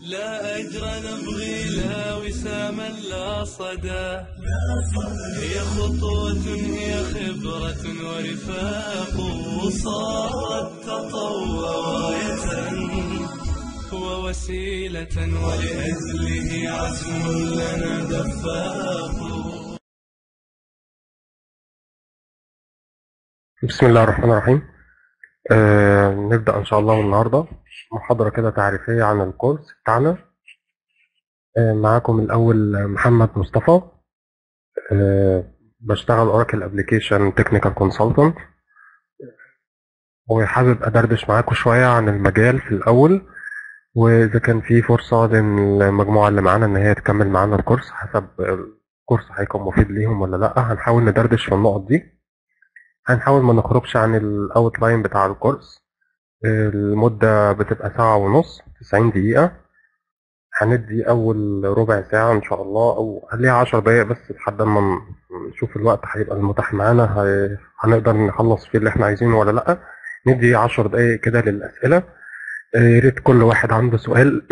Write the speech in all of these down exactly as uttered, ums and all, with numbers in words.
لا أجر نبغي لا وساما لا صدى، هي خطوة هي خبرة ورفاق، وصارت تطوع غاية ووسيلة ولأجله عزم لنا دفاق. بسم الله الرحمن الرحيم. آه نبدأ إن شاء الله النهاردة محاضرة كده تعريفية عن الكورس بتاعنا. آه معاكم الأول محمد مصطفى. آه بشتغل أوراكل أبليكيشن تكنيكال كونسلتنت، وحابب أدردش معاكم شوية عن المجال في الأول، وإذا كان في فرصة للمجموعة اللي معانا إن هي تكمل معانا الكورس حسب الكورس هيكون مفيد ليهم ولا لأ. هنحاول ندردش في النقط دي، هنحاول ما نخرجش عن الأوتلاين بتاع الكورس. المدة بتبقى ساعة ونص، تسعين دقيقة. هندي أول ربع ساعة إن شاء الله، أو خليها عشر دقايق بس لحد ما نشوف الوقت هيبقى المتاح معانا هي- هنقدر نخلص فيه اللي احنا عايزينه ولا لأ. ندي عشر دقايق كده للأسئلة. آه، يا ريت كل واحد عنده سؤال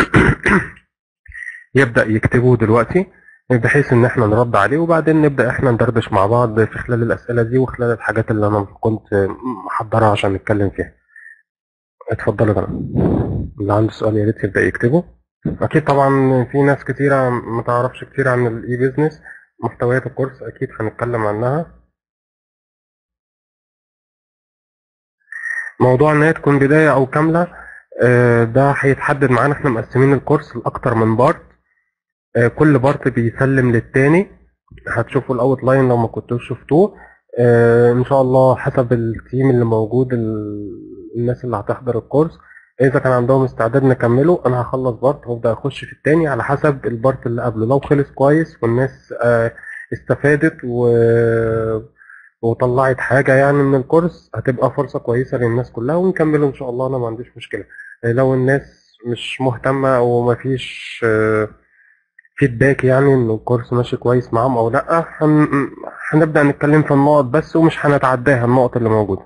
يبدأ يكتبه دلوقتي بحيث إن احنا نرد عليه، وبعدين نبدأ احنا ندردش مع بعض في خلال الأسئلة دي وخلال الحاجات اللي أنا كنت محضرها عشان نتكلم فيها. اتفضلوا بقى، اللي عنده سؤال يا ريت يبدأ يكتبه. أكيد طبعا في ناس كتيرة ما تعرفش كتير عن الإي بيزنس، محتويات الكورس أكيد هنتكلم عنها. موضوع إن هي تكون بداية أو كاملة، آه، ده هيتحدد معانا. احنا مقسمين الكورس لأكتر من بارت، آه، كل بارت بيسلم للتاني. هتشوفوا الأوت لاين لو ما كنتوش شفتوه. آه، إن شاء الله حسب التيم اللي موجود، ال- الناس اللي هتحضر الكورس إذا كان عندهم استعداد نكمله، أنا هخلص بارت وأبدأ أخش في التاني على حسب البارت اللي قبله. لو خلص كويس والناس آه، استفادت و... وطلعت حاجة يعني من الكورس، هتبقى فرصة كويسة للناس كلها ونكمله إن شاء الله. أنا ما عنديش مشكلة. آه، لو الناس مش مهتمة أو مفيش آه، فيدباك يعني ان الكورس ماشي كويس معاهم او لا، هن... هنبدأ نتكلم في النقط بس ومش هنتعداها النقط اللي موجودة.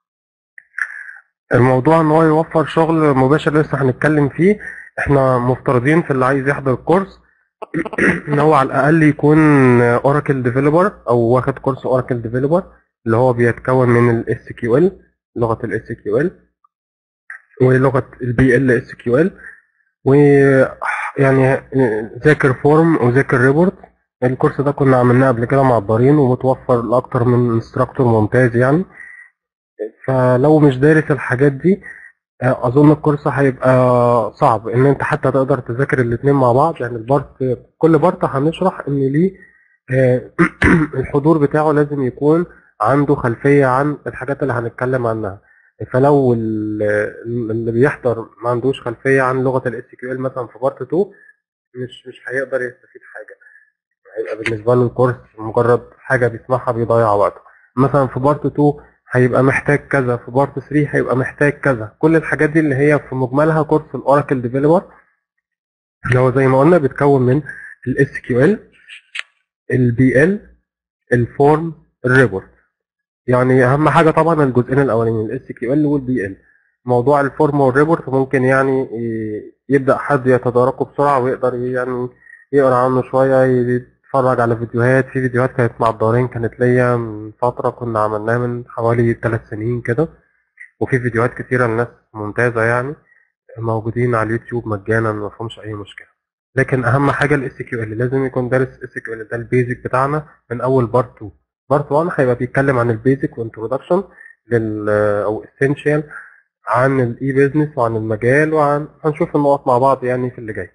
الموضوع ان هو يوفر شغل مباشر لسه هنتكلم فيه. احنا مفترضين في اللي عايز يحضر الكورس ان هو على الاقل يكون اوراكل ديفلوبر او واخد كورس اوراكل ديفلوبر، اللي هو بيتكون من الاس كيو ال، لغة الاس كيو ال، ولغة البي ال اس كيو ال، ويعني ذاكر فورم وذاكر ريبورت. الكورس ده كنا عملناه قبل كده مع الدارين ومتوفر لأكتر من انستراكتور ممتاز يعني. فلو مش دارس الحاجات دي، آه، أظن الكورس هيبقى صعب إن أنت حتى تقدر تذاكر الاتنين مع بعض. يعني البارت، كل بارت هنشرح إن ليه آه، الحضور بتاعه لازم يكون عنده خلفية عن الحاجات اللي هنتكلم عنها. فلو ال- اللي بيحضر ما عندوش خلفية عن لغة ال إس كيو إل مثلا في بارت اتنين، مش مش هيقدر يستفيد حاجة. هيبقى بالنسبة له الكورس مجرد حاجة بيسمعها بيضيع وقته. مثلا في بارت اتنين هيبقى محتاج كذا، في بارت تلاتة هيبقى محتاج كذا. كل الحاجات دي اللي هي في مجملها كورس الاوراكل ديفلوبر، اللي هو زي ما قلنا بيتكون من الاس كيو ال، البي ال، الفورم، الريبورت. يعني اهم حاجه طبعا الجزئين الاولانيين الاس كيو ال والبي ال. موضوع الفورم والريبورت ممكن يعني ي- يبدا حد يتداركه بسرعه ويقدر يعني يقرا عنه شويه، يتفرج على فيديوهات. في فيديوهات كانت مع الدارين، كانت ليا من فتره كنا عملناها من حوالي ثلاث سنين كده، وفي فيديوهات كتيره لناس ممتازه يعني موجودين على اليوتيوب مجانا، ما فيهمش اي مشكله. لكن اهم حاجه الاس كيو ال، لازم يكون دارس اس كيو ال، ده البيزك بتاعنا من اول بارت اتنين. بارت واحد هيبقى بيتكلم عن البيزك وانترودكشن لل او اسينشال عن الاي بيزنس وعن المجال، وعن هنشوف النقط مع بعض يعني في اللي جاي.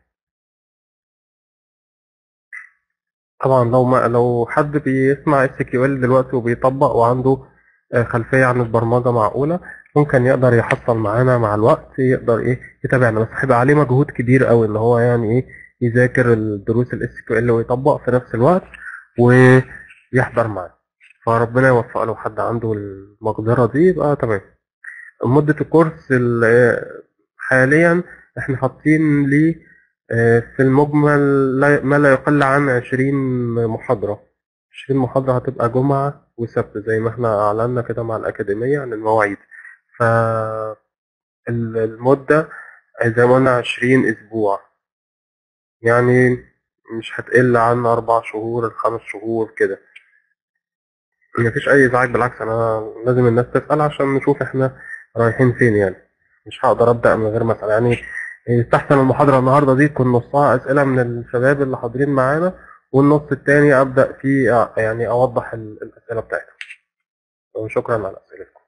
طبعا لو ما لو حد بيسمع اس كيو ال دلوقتي وبيطبق وعنده آه، خلفيه عن البرمجه معقوله، ممكن يقدر يحصل معانا مع الوقت، يقدر ايه يتابعنا. بس هيبقى عليه مجهود كبير قوي ان هو يعني ايه يذاكر الدروس الاس كيو ال ويطبق في نفس الوقت ويحضر معانا. فربنا يوفق له حد عنده المقدره دي، يبقى تمام. مده الكورس ال- حاليا احنا حاطين ليه آه، في المجمل لا- ما لا يقل عن عشرين محاضرة. عشرين محاضرة هتبقى جمعة وسبت زي ما احنا أعلنا كده مع الأكاديمية عن المواعيد. فالمدة زي ما قلنا عشرين أسبوع. يعني مش هتقل عن أربع شهور لخمس شهور كده. مفيش أي إزعاج، بالعكس أنا لازم الناس تسأل عشان نشوف إحنا رايحين فين يعني. مش هقدر أبدأ من غير ما أسأل يعني. يستحسن المحاضرة النهاردة دي تكون نصها أسئلة من الشباب اللي حاضرين معانا، والنص التاني أبدأ فيه يعني أوضح ال- الأسئلة بتاعتهم. وشكرا على أسئلتكم.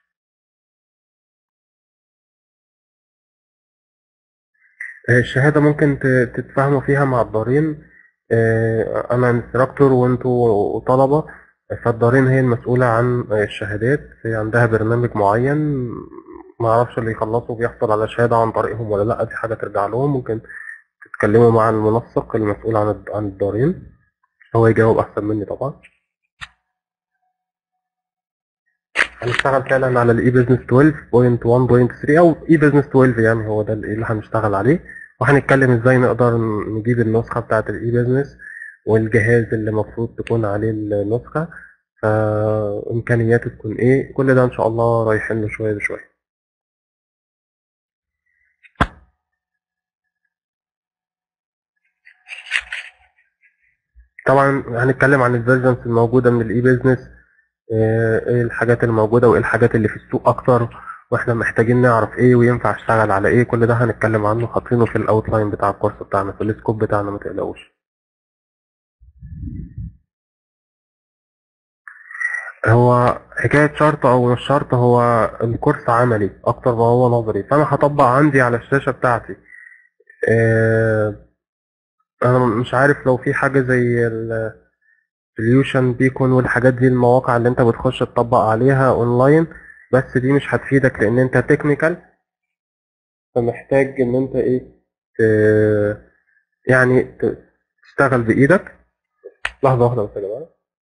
الشهادة ممكن ت- تتفاهموا فيها مع الدارين. آه، أنا انستراكتور وأنتوا طلبة، فالدارين هي المسؤولة عن الشهادات. هي عندها برنامج معين، ما اعرفش اللي يخلصوا بيحصل على شهادة عن طريقهم ولا لا، دي حاجة ترجع لهم. ممكن تتكلموا مع المنسق المسؤول عن الد- عن الدارين، هو يجاوب أحسن مني طبعا. هنشتغل فعلا على الاي بزنس اثناشر نقطة واحد نقطة ثلاثة او اي بزنس اتناشر، يعني هو ده اللي هنشتغل عليه. وهنتكلم ازاي نقدر نجيب النسخة بتاعة الاي بزنس والجهاز اللي المفروض تكون عليه النسخة، فامكانياته تكون ايه. كل ده ان شاء الله رايحين له شوية بشوية. طبعا هنتكلم عن الفيرجنز الموجودة من الاي بزنس، ايه الحاجات الموجودة وايه الحاجات اللي في السوق اكتر، واحنا محتاجين نعرف ايه وينفع اشتغل على ايه. كل ده هنتكلم عنه، حاطينه في الاوتلاين بتاع الكورس بتاعنا، في السكوب بتاعنا، ما تقلقوش. هو حكاية شرط او مش شرط، هو الكورس عملي اكتر ما هو نظري، فانا هطبق عندي على الشاشة بتاعتي. اه، انا مش عارف لو في حاجة زي السوليوشن بيكون والحاجات دي، المواقع اللي انت بتخش تطبق عليها اونلاين، بس دي مش هتفيدك لان انت تكنيكال، فمحتاج ان انت ايه، ت- يعني ت- تشتغل بايدك. لحظه واحده بس يا جماعه.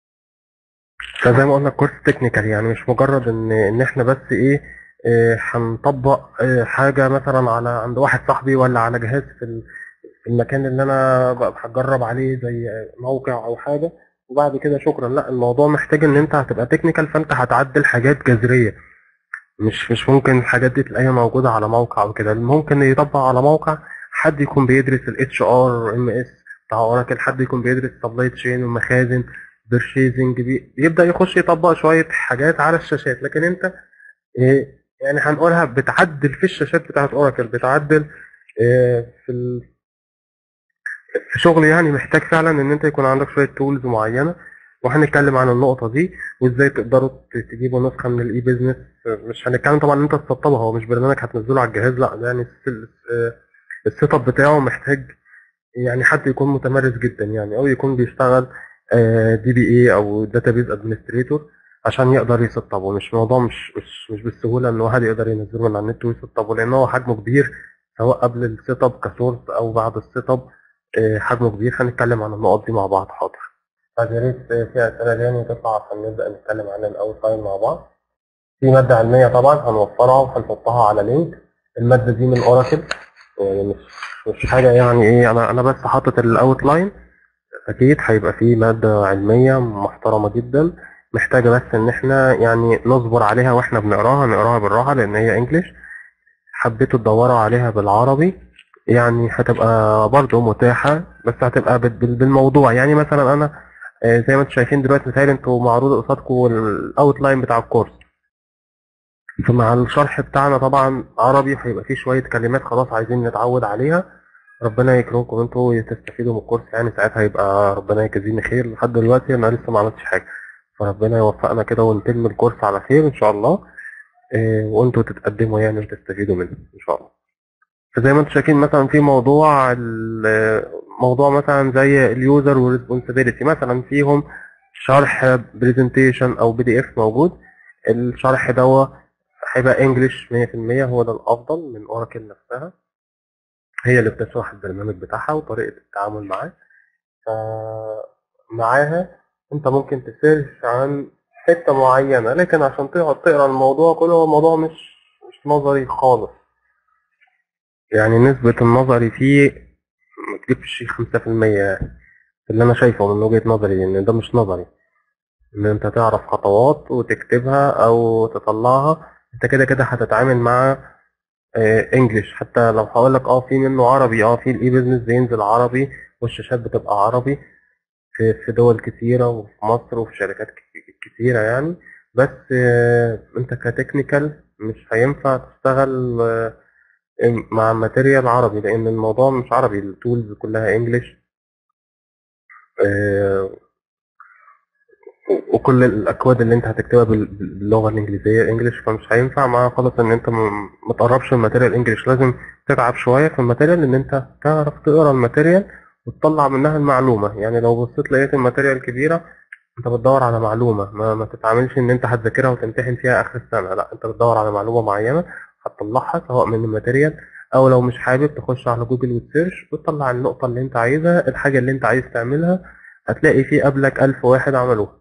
فزي ما قلنا الكورس تكنيكال، يعني مش مجرد ان ان احنا بس ايه، إيه، هنطبق إيه، حاجه مثلا على عند واحد صاحبي ولا على جهاز في ال- في المكان اللي انا ب- هجرب عليه زي موقع او حاجه، وبعد كده شكرا. لا، الموضوع محتاج ان انت هتبقى تكنيكال، فانت هتعدل حاجات جذريه. مش مش ممكن الحاجات دي تلاقيها موجودة على موقع وكده. ممكن يطبق على موقع حد يكون بيدرس ال اتش ار ام اس بتاع اوراكل، حد يكون بيدرس سبلاي تشين ومخازن بيرشيزنج، بيبدأ يخش يطبق شوية حاجات على الشاشات. لكن انت إيه، يعني هنقولها بتعدل في الشاشات بتاعت اوراكل، بتعدل إيه في ال- في شغل يعني محتاج فعلا ان انت يكون عندك شوية تولز معينة. وهنتكلم عن النقطة دي وازاي تقدروا ت- تجيبوا نسخة من الاي بيزنس. مش هنتكلم طبعا ان انت تسطبها، هو مش برنامج هتنزله على الجهاز، لا ده يعني الس- آه، السيت اب بتاعه محتاج يعني حد يكون متمرس جدا يعني، او يكون بيشتغل دي بي اي او داتابيز ادمنستريتور عشان يقدر يسطبه. مش موضوع مش مش مش بالسهولة ان واحد يقدر ينزله من على النت ويسطبه، لان هو حجمه كبير، سواء قبل السيت اب كسورس او بعد السيت اب. آه، حجمه كبير. هنتكلم عن النقط دي مع بعض. حاضر. طب يا ريت في أسئلة تاني تطلع عشان نبدأ نتكلم عن الأوتلاين مع بعض. في مادة علمية طبعا هنوفرها وهنحطها على لينك. المادة دي من أوراكل، يعني مش مش حاجة يعني إيه، أنا أنا بس حاطط الأوتلاين. أكيد هيبقى في مادة علمية محترمة جدا، محتاجة بس إن إحنا يعني نصبر عليها وإحنا بنقراها، نقراها بالراحة لأن هي إنجليش. حبيتوا تدوروا عليها بالعربي يعني هتبقى برضه متاحة، بس هتبقى بال- بال- بالموضوع. يعني مثلا أنا آه، زي ما انتم شايفين دلوقتي، مثال انتوا معروض قصادكم الاوتلاين بتاع الكورس، فمع الشرح بتاعنا طبعا عربي هيبقى فيه شوية كلمات خلاص عايزين نتعود عليها. ربنا يكرمكم انتوا تستفيدوا من الكورس، يعني ساعتها هيبقى ربنا يجازيني خير. لحد دلوقتي انا لسه ما عملتش حاجة، فربنا يوفقنا كده ونتم الكورس على خير ان شاء الله. آه، وانتوا تتقدموا يعني وتستفيدوا منه ان شاء الله. فزي ما انتم شايفين مثلا في موضوع ال- موضوع مثلا زي اليوزر والريسبونسابيلتي مثلا، فيهم شرح برزنتيشن او بي دي اف موجود. الشرح ده هيبقى انجلش مية في المية، هو ده الافضل من اوراكل نفسها، هي اللي بتشرح البرنامج بتاعها وطريقة التعامل معاه. فمعاها انت ممكن تسيرش عن حتة معينة، لكن عشان تقعد تقرا الموضوع كله، هو الموضوع مش مش نظري خالص. يعني نسبة النظري فيه ما تجيبش خمسة في المية اللي أنا شايفه من وجهة نظري، إن ده مش نظري. إن أنت تعرف خطوات وتكتبها أو تطلعها، أنت كده كده هتتعامل مع انجلش. حتى لو هقول لك اه في منه عربي، اه في الاي بيزنس بينزل عربي والشاشات بتبقى عربي في في دول كتيرة وفي مصر وفي شركات ك- كتيرة يعني. بس آه، انت كتكنيكال مش هينفع تشتغل آه، مع ماتيريال عربي، لان الموضوع مش عربي، التولز كلها انجلش. وكل الاكواد اللي انت هتكتبها بال- باللغه الانجليزيه انجلش، فمش هينفع معاها خالص ان انت م- ما تقربش الماتيريال انجلش. لازم تتعب شويه في الماتيريال ان انت تعرف تقرا الماتيريال وتطلع منها المعلومه. يعني لو بصيت لقيت الماتيريال كبيره، انت بتدور على معلومه، ما, ما تتعاملش ان انت هتذاكرها وتمتحن فيها اخر السنه. لا، انت بتدور على معلومه معينه هتطلعها سواء من الماتيريال، او لو مش حابب تخش على جوجل وتسيرش وتطلع النقطه اللي انت عايزها، الحاجه اللي انت عايز تعملها. هتلاقي في قبلك ألف واحد عملوها.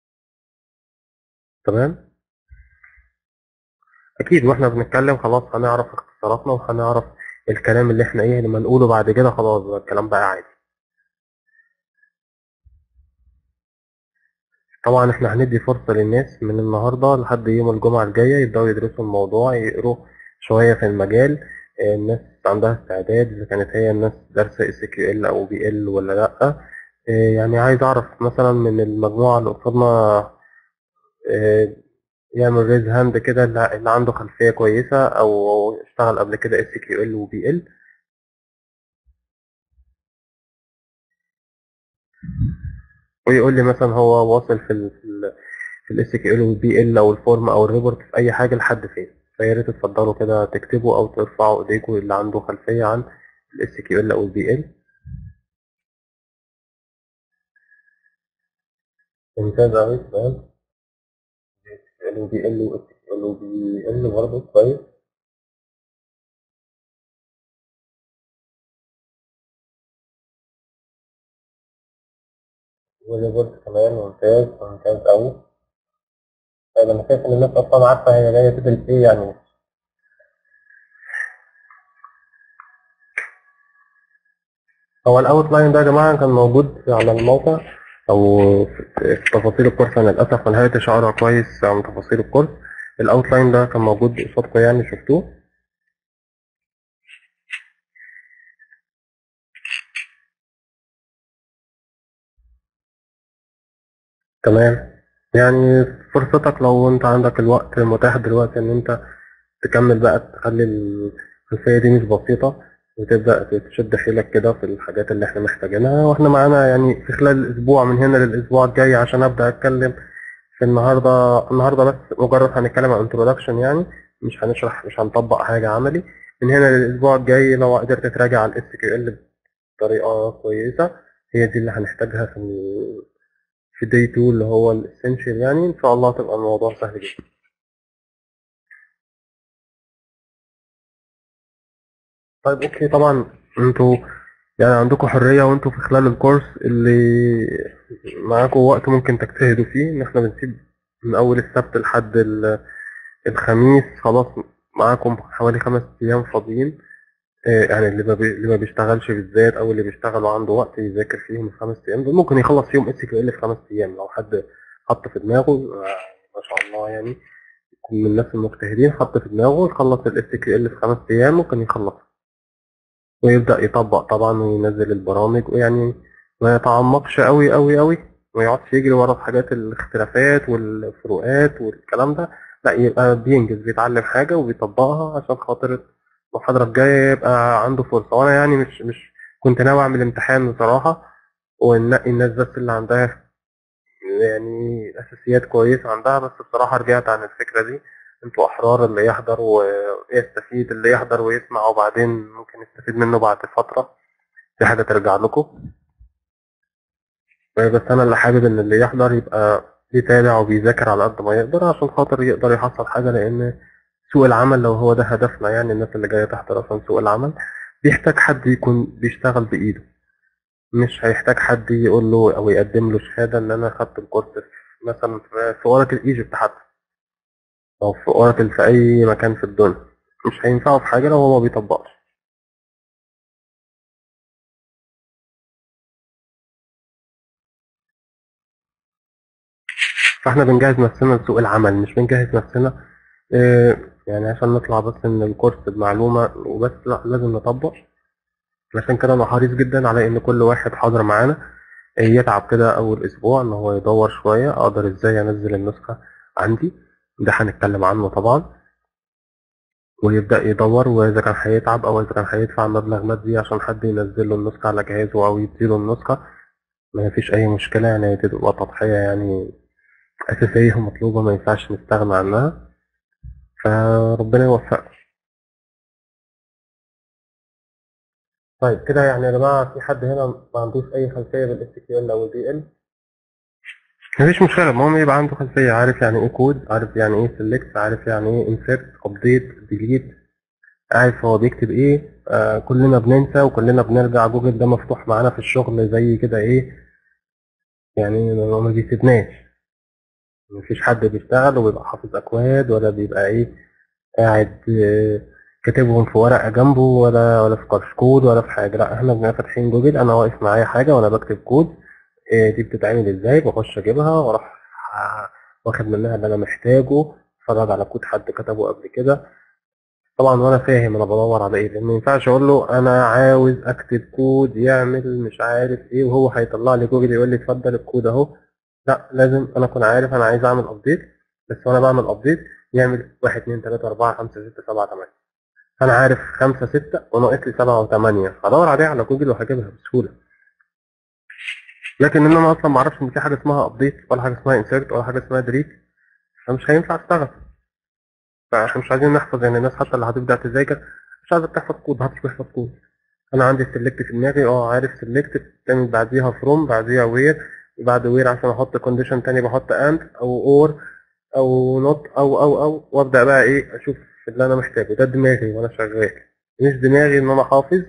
تمام. اكيد واحنا بنتكلم خلاص هنعرف اختصاراتنا وهنعرف الكلام اللي احنا ايه لما نقوله بعد كده، خلاص بقى الكلام بقى عادي. طبعا احنا هندي فرصة للناس من النهاردة لحد يوم الجمعة الجاية يبدأوا يدرسوا الموضوع، يقروا شوية في المجال. آه، الناس عندها استعداد، إذا كانت هي الناس دارسة اس كيو ال أو بي ال ولا لأ. آه، يعني عايز أعرف مثلا من المجموعة اللي قصادنا آه، يعمل ريز هاند كده، اللي اللي عنده خلفية كويسة أو اشتغل قبل كده اس كيو ال وبي ال، ويقول لي مثلا هو واصل في ال في ال في الاس كيو ال والبي ال او الفورم او الريبورت في اي حاجه لحد فين. فيا ريت تفضلوا كده تكتبوا او ترفعوا ايديكم اللي عنده خلفيه عن الاس كيو ال او البي ال. ممتاز قوي. تمام. اس كيو ال وبي ال واس كيو ال وبي ال برضه كويس. والريبورت كمان ممتاز، ممتاز قوي. طيب انا شايف ان الناس اصلا عارفه هي جايه تدرس ايه يعني. هو الاوت لاين ده يا جماعه كان موجود على الموقع او في في تفاصيل الكورس. انا للاسف ما لحقتش اقرا كويس عن تفاصيل الكورس. الاوت لاين ده كان موجود قصادكم يعني شفتوه. تمام. يعني فرصتك لو انت عندك الوقت متاح دلوقتي ان انت تكمل بقى، تخلي الخلفية دي مش بسيطة، وتبدأ تشد حيلك كده في الحاجات اللي احنا محتاجينها. واحنا معانا يعني في خلال الاسبوع من هنا للاسبوع الجاي عشان ابدأ اتكلم في النهاردة. النهاردة بس مجرد هنتكلم عن introduction يعني، مش هنشرح، مش هنطبق حاجة عملي. من هنا للاسبوع الجاي لو قدرت تراجع على الاس كيو ال بطريقة كويسة، هي دي اللي هنحتاجها في في داي اتنين اللي هو الاسينشال. يعني ان شاء الله تبقى الموضوع سهل جدا. طيب اوكي. طبعا انتوا يعني عندكم حرية وانتوا في خلال الكورس اللي معاكم وقت ممكن تجتهدوا فيه، ان احنا بنسيب من اول السبت لحد ال- الخميس خلاص. معاكم حوالي خمس ايام فاضيين. آه، يعني اللي ما, بي... اللي ما بيشتغلش بالذات او اللي بيشتغل وعنده وقت يذاكر فيهم الخمس ايام دول ممكن يخلص فيهم اس كيو ال في خمس ايام، لو حد حط في دماغه. آه، ما شاء الله يعني، يكون من الناس المجتهدين حط في دماغه يخلص الاس كيو ال في خمس ايام ممكن يخلص، ويبدأ يطبق طبعا وينزل البرامج، ويعني ما يتعمقش قوي قوي قوي، ما يقعدش يجري ورا الحاجات الاختلافات والفروقات والكلام ده. لا، يبقى بينجز بيتعلم حاجة وبيطبقها عشان خاطر المحاضرة الجاية يبقى عنده فرصة. وأنا يعني مش مش كنت ناوي أعمل امتحان بصراحة وننقي الناس بس اللي عندها يعني الأساسيات كويسة عندها، بس بصراحة رجعت عن الفكرة دي. انتوا أحرار، اللي يحضر ويستفيد، اللي يحضر ويسمع وبعدين ممكن يستفيد منه بعد فترة، دي حاجة ترجع لكم. بس أنا اللي حابب إن اللي يحضر يبقى بيتابع وبيذاكر على قد ما يقدر عشان خاطر يقدر يحصل حاجة. لأن سوق العمل لو هو ده هدفنا، يعني الناس اللي جاية تحضر عشان سوق العمل بيحتاج حد يكون بيشتغل بإيده، مش هيحتاج حد يقول له أو يقدم له شهادة إن أنا خدت الكورس في- مثلا في في اوراكل ايجيبت حتى، أو في اوراكل في أي مكان في الدنيا. مش هينفعه في حاجة لو هو ما بيطبقش. فاحنا بنجهز نفسنا لسوق العمل، مش بنجهز نفسنا إيه يعني عشان نطلع بس من الكورس بمعلومة وبس، لا لازم نطبق. عشان كده انا حريص جدا على ان كل واحد حاضر معانا يتعب كده اول اسبوع ان هو يدور شوية اقدر ازاي انزل النسخة عندي، ده هنتكلم عنه طبعا، ويبدأ يدور، واذا كان هيتعب او اذا كان هيدفع مبلغ مادي عشان حد ينزل له النسخة على جهازه او يديله النسخة، ما فيش اي مشكلة يعني، تبقى تضحية يعني اساسية ومطلوبة ما ينفعش نستغنى عنها، فربنا يوفقك. طيب كده يعني يا جماعة في حد هنا ما عندوش أي خلفية بال إس كيو إل أو ال دي إل؟ مفيش مشكلة، المهم يبقى عنده خلفية، عارف يعني إيه كود، عارف يعني إيه سيلكت، عارف يعني إيه انسيرت، أبديت، ديليت، عارف هو بيكتب إيه. آه كلنا بننسى وكلنا بنرجع، جوجل ده مفتوح معانا في الشغل زي كده إيه يعني، ما ما بيسيبناش. مفيش حد بيشتغل وبيبقى حافظ أكواد ولا بيبقى إيه قاعد آه، كاتبهم في ورقة جنبه ولا ولا في كشكول ولا في حاجة، لا احنا بنبقى فاتحين جوجل، أنا واقف معايا حاجة وأنا بكتب كود، إيه دي بتتعمل ازاي، بخش اجيبها واروح واخد منها اللي انا محتاجه، اتفرج على كود حد كتبه قبل كده طبعا وانا فاهم انا بدور على ايه، لان ما ينفعش اقول له انا عاوز اكتب كود يعمل مش عارف ايه وهو هيطلع لي جوجل يقول لي اتفضل الكود اهو. لا لازم انا اكون عارف انا عايز اعمل ابديت، بس وانا بعمل ابديت يعمل واحد اتنين تلاته اربعه خمسه سته سبعه تمانيه، انا عارف خمسه سته وناقص لي سبعه وثمانيه هدور عليها على جوجل وهجيبها بسهوله. لكن ان انا اصلا ما اعرفش ان في حاجه اسمها ابديت ولا حاجه اسمها انسيرت ولا حاجه اسمها ديليت، فمش هينفع اشتغل. فاحنا مش عايزين نحفظ، يعني الناس حتى اللي هتبدا تذاكر مش عايزه تحفظ كود، محدش بيحفظ كود. انا عندي سيلكت في دماغي، اه عارف سيلكت بتعمل بعديها فروم بعديها وير، بعد وير عشان احط كونديشن تاني بحط اند او اور او نوت او او او وابدا بقى ايه اشوف اللي انا محتاجه، ده دماغي وانا شغال، مش دماغي ان انا حافظ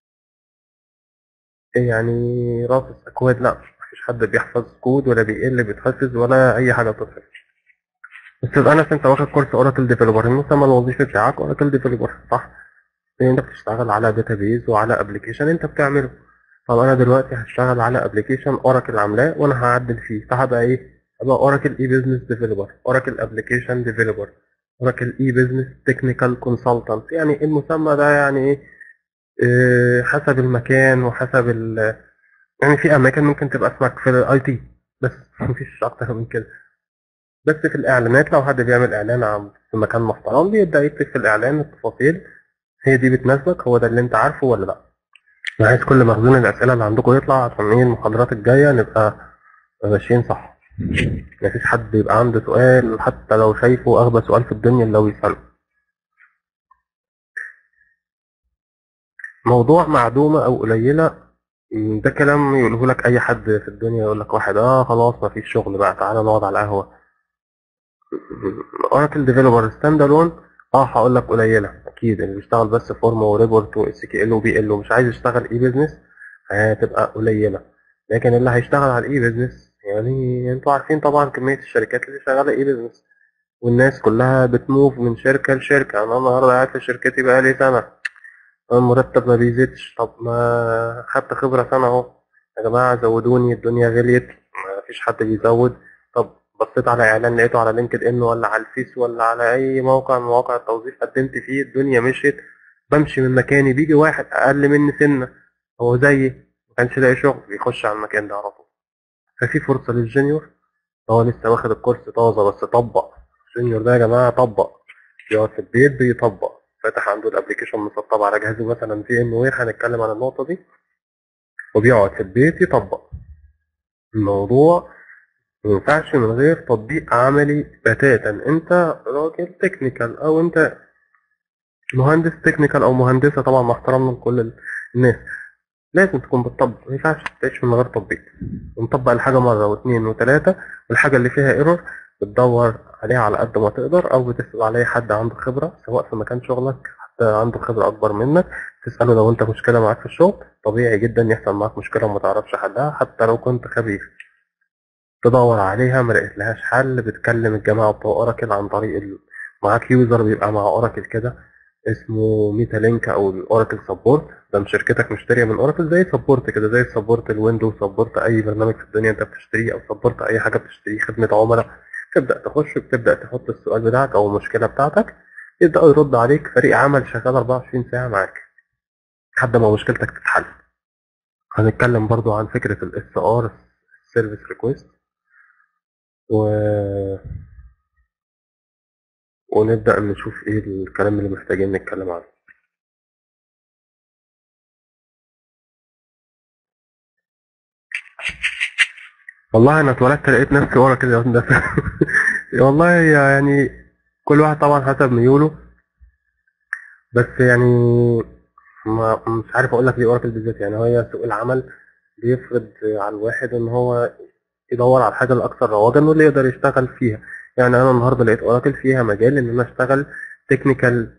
إيه يعني رافض اكواد، لا مفيش حد بيحفظ كود ولا بيقل بيتحفظ ولا اي حاجه بتتحفظ. بس تبقى انا انت واخد كورس اوراكل ديفلوبر، المسمى الوظيفي بتاعك اوراكل ديفلوبر صح؟ لان انت بتشتغل على داتابيز وعلى ابلكيشن انت بتعمله. طب انا دلوقتي هشتغل على ابلكيشن اوراكل عاملاه وانا هعدل فيه، فهبقى ايه؟ هبقى اوراكل اي بزنس ديفلوبر، اوراكل ابلكيشن ديفلوبر، اوراكل اي بزنس تكنيكال كونسلتنت، يعني المسمى ده يعني ايه؟ إيه، حسب المكان وحسب ال يعني في اماكن ممكن تبقى اسمك في الاي تي بس مفيش اكتر من كده. بس في الاعلانات لو حد بيعمل اعلان عن في مكان محترم بيبدا يكتب في الاعلان التفاصيل، هي دي بتناسبك، هو ده اللي انت عارفه ولا لا. انا عايز كل مخزون الاسئله اللي عندكم يطلع عشان ايه المحاضرات الجايه نبقى ماشيين صح. مفيش حد يبقى عنده سؤال حتى لو شايفه اغبى سؤال في الدنيا لو يساله. موضوع معدومه او قليله، م، ده كلام يقوله لك اي حد في الدنيا، يقول لك واحد اه خلاص مفيش شغل بقى تعالى نقعد على القهوه. اوراكل ديفلوبر ستاند الون، اه هقول لك قليله اكيد، اللي بيشتغل بس فورم وريبورت واس كي ال وبي ال ومش عايز يشتغل اي بزنس هتبقى قليله. لكن اللي هيشتغل على الاي بزنس يعني انتوا عارفين طبعا كميه الشركات اللي شغاله اي بزنس، والناس كلها بتموف من شركه لشركه. انا النهارده قاعد في شركتي بقالي سنه المرتب ما بيزيدش، طب ما خدت خبره سنه اهو، يا جماعه زودوني الدنيا غليت، ما فيش حد بيزود. طب بصيت على اعلان لقيته على لينكد ان ولا على الفيس ولا على اي موقع من مواقع التوظيف قدمت فيه، الدنيا مشيت، بمشي من مكاني بيجي واحد اقل مني سنه هو زيي ما كانش لاقي شغل بيخش على المكان ده على طول. ففي فرصه للجونيور، هو لسه واخد الكورس طازه بس طبق. الجونيور ده يا جماعه طبق، بيقعد في البيت بيطبق، فاتح عنده الابلكيشن مسطب على جهازه مثلا في ان وير، هنتكلم عن النقطه دي، وبيقعد في البيت يطبق. الموضوع ما ينفعش من غير تطبيق عملي بتاتا. انت راجل تكنيكال او انت مهندس تكنيكال او مهندسه طبعا مع احترامنا لكل ال- الناس، لازم تكون بتطبق، ما ينفعش تعيش من غير تطبيق. ونطبق الحاجه مره واثنين وثلاثه، والحاجه اللي فيها ايرور بتدور عليها على قد ما تقدر، او بتسال عليه حد عنده خبره سواء في مكان شغلك حتى عنده خبره اكبر منك، تساله لو انت مشكله معاك في الشغل طبيعي جدا يحصل معاك مشكله وما تعرفش حلها حتى لو كنت خبير، تدور عليها ما لقيتلهاش حل بتكلم الجماعه بتوع اوراكل عن طريق ال... معاك يوزر بيبقى مع اوراكل كده اسمه ميتا لينك او الاوراكل سبورت، ده من شركتك مشتريه من اوراكل زي سبورت كده، زي سبورت الويندوز، سبورت اي برنامج في الدنيا انت بتشتريه او سبورت اي حاجه بتشتريه خدمه عملاء، تبدأ تخش، بتبدأ تحط السؤال بتاعك أو المشكلة بتاعتك، يبدأوا يرد عليك فريق عمل شغال أربعة وعشرين ساعة معاك لحد ما مشكلتك تتحل. هنتكلم برضو عن فكرة ال إس آر Service Request و... ونبدأ نشوف ايه الكلام اللي محتاجين نتكلم عنه. والله انا اتولدت لقيت نفسي ورا كده يا هندسة. والله يعني كل واحد طبعا حسب ميوله، بس يعني ما مش عارف اقول لك ليه اوراكل بالذات. يعني هي سوق العمل بيفرض على الواحد ان هو يدور على الحاجه الاكثر رواجا واللي يقدر يشتغل فيها. يعني انا النهارده لقيت اوراكل فيها مجال ان انا اشتغل تكنيكال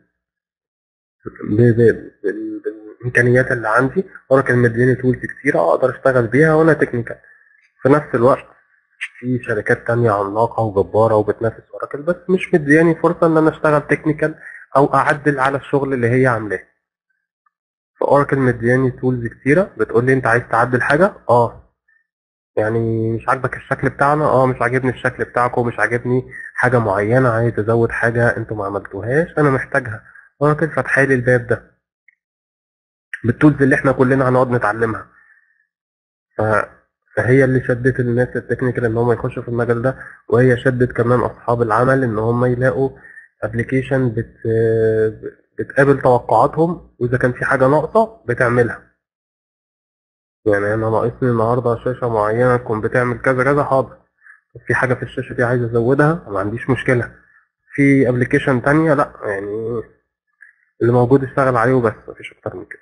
بالامكانيات اللي عندي. اوراكل مديني تولز كتير اقدر اشتغل بيها وانا تكنيكال. في نفس الوقت في شركات تانية عملاقة وجبارة وبتنافس اوراكل بس مش مدياني فرصة ان انا اشتغل تكنيكال او اعدل على الشغل اللي هي عاملاه. فاوراكل مدياني تولز كتيرة بتقول لي انت عايز تعدل حاجة، اه يعني مش عاجبك الشكل بتاعنا، اه مش عاجبني الشكل بتاعكم، مش عاجبني حاجة معينة، عايز ازود حاجة انتوا ما عملتوهاش انا محتاجها. اوراكل فاتحة لي الباب ده بالتولز اللي احنا كلنا هنقعد نتعلمها. ف... فهي اللي شدت الناس التكنيكال ان هم يخشوا في المجال ده، وهي شدت كمان اصحاب العمل ان هم يلاقوا ابلكيشن بت... بتقابل توقعاتهم، واذا كان في حاجة ناقصة بتعملها. يعني انا ناقصني النهارده شاشة معينة تكون بتعمل كذا كذا، حاضر. في حاجة في الشاشة دي عايز ازودها ما عنديش مشكلة. في ابلكيشن تانية لا، يعني اللي موجود اشتغل عليه وبس، مفيش اكتر من كده.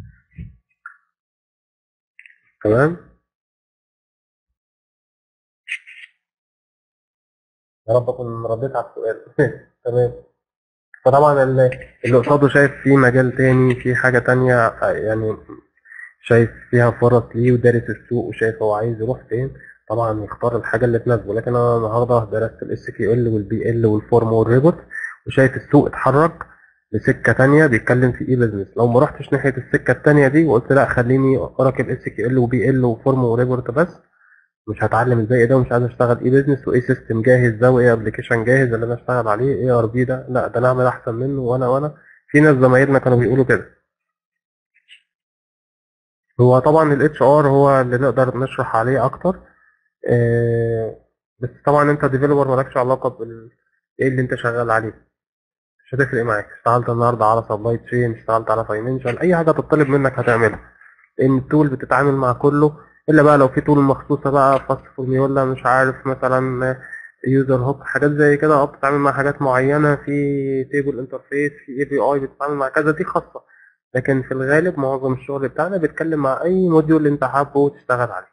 تمام. يا رب اكون رديت على السؤال. تمام. فطبعا اللي اللي قصاده شايف في مجال تاني، في حاجة تانية، يعني شايف فيها فرص ليه ودارس السوق وشايف هو عايز يروح فين، طبعا يختار الحاجة اللي تناسبه. لكن انا النهارده درست الاس كيو ال والبي ال والفورم والريبورت وشايف السوق اتحرك لسكة تانية بيتكلم في ايه بزنس. لو ما رحتش ناحية السكة التانية دي وقلت لا خليني اوراكل اس كيو ال وبي ال وفورم وريبورت بس، مش هتعلم ازاي ده ومش عايز اشتغل ايه بيزنس وايه سيستم جاهز ده وايه ابلكيشن جاهز اللي انا اشتغل عليه، ايه ار بي ده، لا ده انا اعمل احسن منه. وانا وانا في ناس زمايلنا كانوا بيقولوا كده. هو طبعا الاتش ار هو اللي نقدر نشرح عليه اكتر. آه، بس طبعا انت ديفيلوبر مالكش علاقه بال ايه اللي انت شغال عليه. مش هتفرق معاك اشتغلت النهارده على سبلاي تشين، اشتغلت على فاينانشال، اي حاجه تطلب منك هتعملها، لان التول بتتعامل مع كله. الا بقى لو في تول مخصوصه بقى فاست فورميولا مش عارف مثلا يوزر هوك حاجات زي كده، اه بتتعامل مع حاجات معينه في تيبل انترفيس في اي بي اي بتتعامل مع كذا، دي خاصه. لكن في الغالب معظم الشغل بتاعنا بيتكلم مع اي موديول انت حابه تشتغل عليه.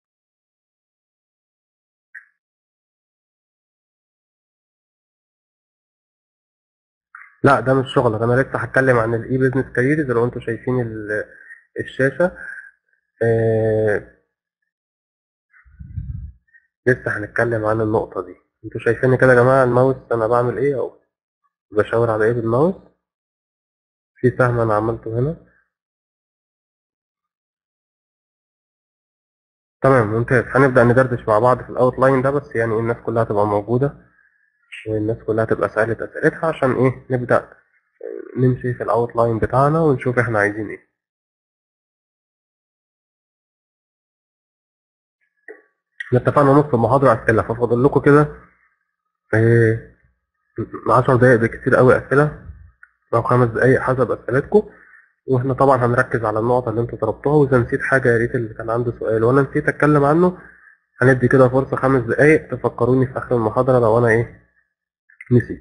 لا ده مش شغلك، انا لسه هتكلم عن الاي بزنس كاريرز. لو انتوا شايفين ال- الشاشه، آه لسه هنتكلم عن النقطه دي. انتوا شايفين كده يا جماعه الماوس انا بعمل ايه او بشاور على ايه بالماوس؟ في سهم انا عملته هنا. تمام ممتاز. هنبدأ ندردش مع بعض في الاوتلاين ده، بس يعني الناس كلها تبقى موجودة والناس كلها تبقى سألت أسئلتها عشان ايه نبدأ نمشي في الاوتلاين بتاعنا ونشوف احنا عايزين ايه. احنا اتفقنا نص المحاضرة أسئلة، ففاضل لكم كده إيه، عشر دقايق بكتير قوي أسئلة أو خمس دقايق حسب أسئلتكم. واحنا طبعا هنركز على النقط اللي انتوا طلبتوها، واذا نسيت حاجة يا ريت اللي كان عنده سؤال وانا نسيت اتكلم عنه هندي كده فرصة خمس دقايق تفكروني في آخر المحاضرة لو أنا إيه نسيت.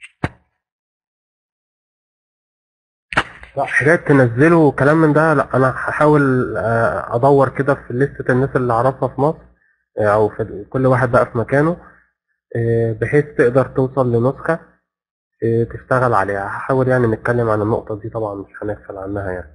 لا حاجات تنزلوا وكلام من ده لا، أنا هحاول آه، أدور كده في لستة الناس اللي أعرفها في مصر، آه، أو في كل واحد بقى في مكانه، آه، بحيث تقدر توصل لنسخة آه، تشتغل عليها. هحاول يعني نتكلم عن النقطة دي، طبعا مش هنغفل عنها يعني.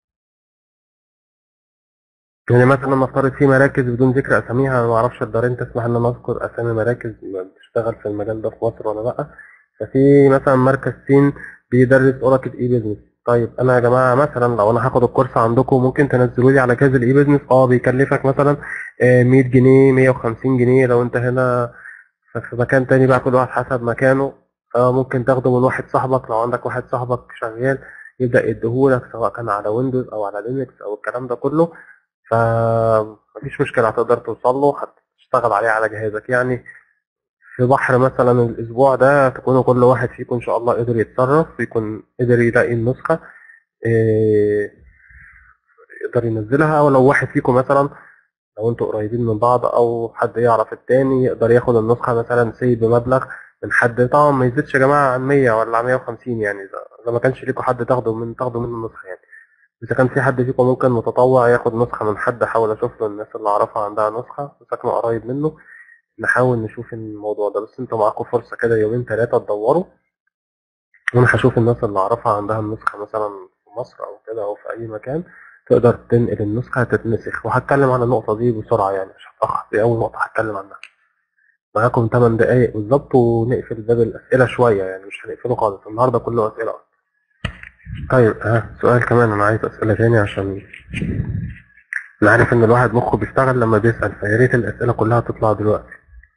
يعني مثلا نفترض في مراكز بدون ذكر أساميها، أنا معرفش الدارين تسمح إن أنا أذكر أسامي مراكز بتشتغل في المجال ده في مصر ولا لأ. ففي مثلا مركز سين بيدرس اوراكل اي بيزنس. طيب انا يا جماعه مثلا لو انا هاخد الكورس عندكم ممكن تنزلوا لي على جهاز الاي بيزنس، اه بيكلفك مثلا آه، مية جنيه مية وخمسين جنيه لو انت هنا ففي مكان تاني بقى كل واحد حسب مكانه. آه، ممكن تاخده من واحد صاحبك، لو عندك واحد صاحبك شغال يبدأ يديهولك سواء كان على ويندوز أو على لينكس أو الكلام ده كله. فمفيش مشكلة، هتقدر توصل له، هتشتغل عليه على جهازك يعني. في بحر مثلا الأسبوع ده تكونوا كل واحد فيكم إن شاء الله قدر يتصرف، يكون قدر يلاقي النسخة، إيه، يقدر ينزلها. أو لو واحد فيكم مثلا، لو انتوا قريبين من بعض او حد يعرف التاني، يقدر ياخد النسخة مثلا سي بمبلغ من حد، طبعا ما يزيدش يا جماعة عن مية ولا مية وخمسين يعني، اذا إذا ما كانش ليكوا حد تاخدوا من تاخدوا منه النسخة يعني. اذا كان في حد فيكم ممكن متطوع ياخد نسخة من حد، احاول اشوف له الناس اللي اعرفها عندها نسخة وساكنة قريب منه، نحاول نشوف الموضوع ده. بس انتوا معاكم فرصة كده يومين ثلاثة تدوروا، وانا هشوف الناس اللي اعرفها عندها النسخة مثلا في مصر او كده او في اي مكان تقدر تنقل النسخة تتنسخ. وهتكلم عن النقطة دي بسرعة يعني، مش هتأخر، دي أول نقطة هتكلم عنها. معاكم تمن دقايق بالظبط ونقفل باب الأسئلة شوية يعني، مش هنقفله خالص النهاردة، كله أسئلة. طيب ها سؤال كمان، أنا عايز أسئلة تاني عشان أنا عارف إن الواحد مخه بيشتغل لما بيسأل، فيا ريت الأسئلة كلها تطلع دلوقتي.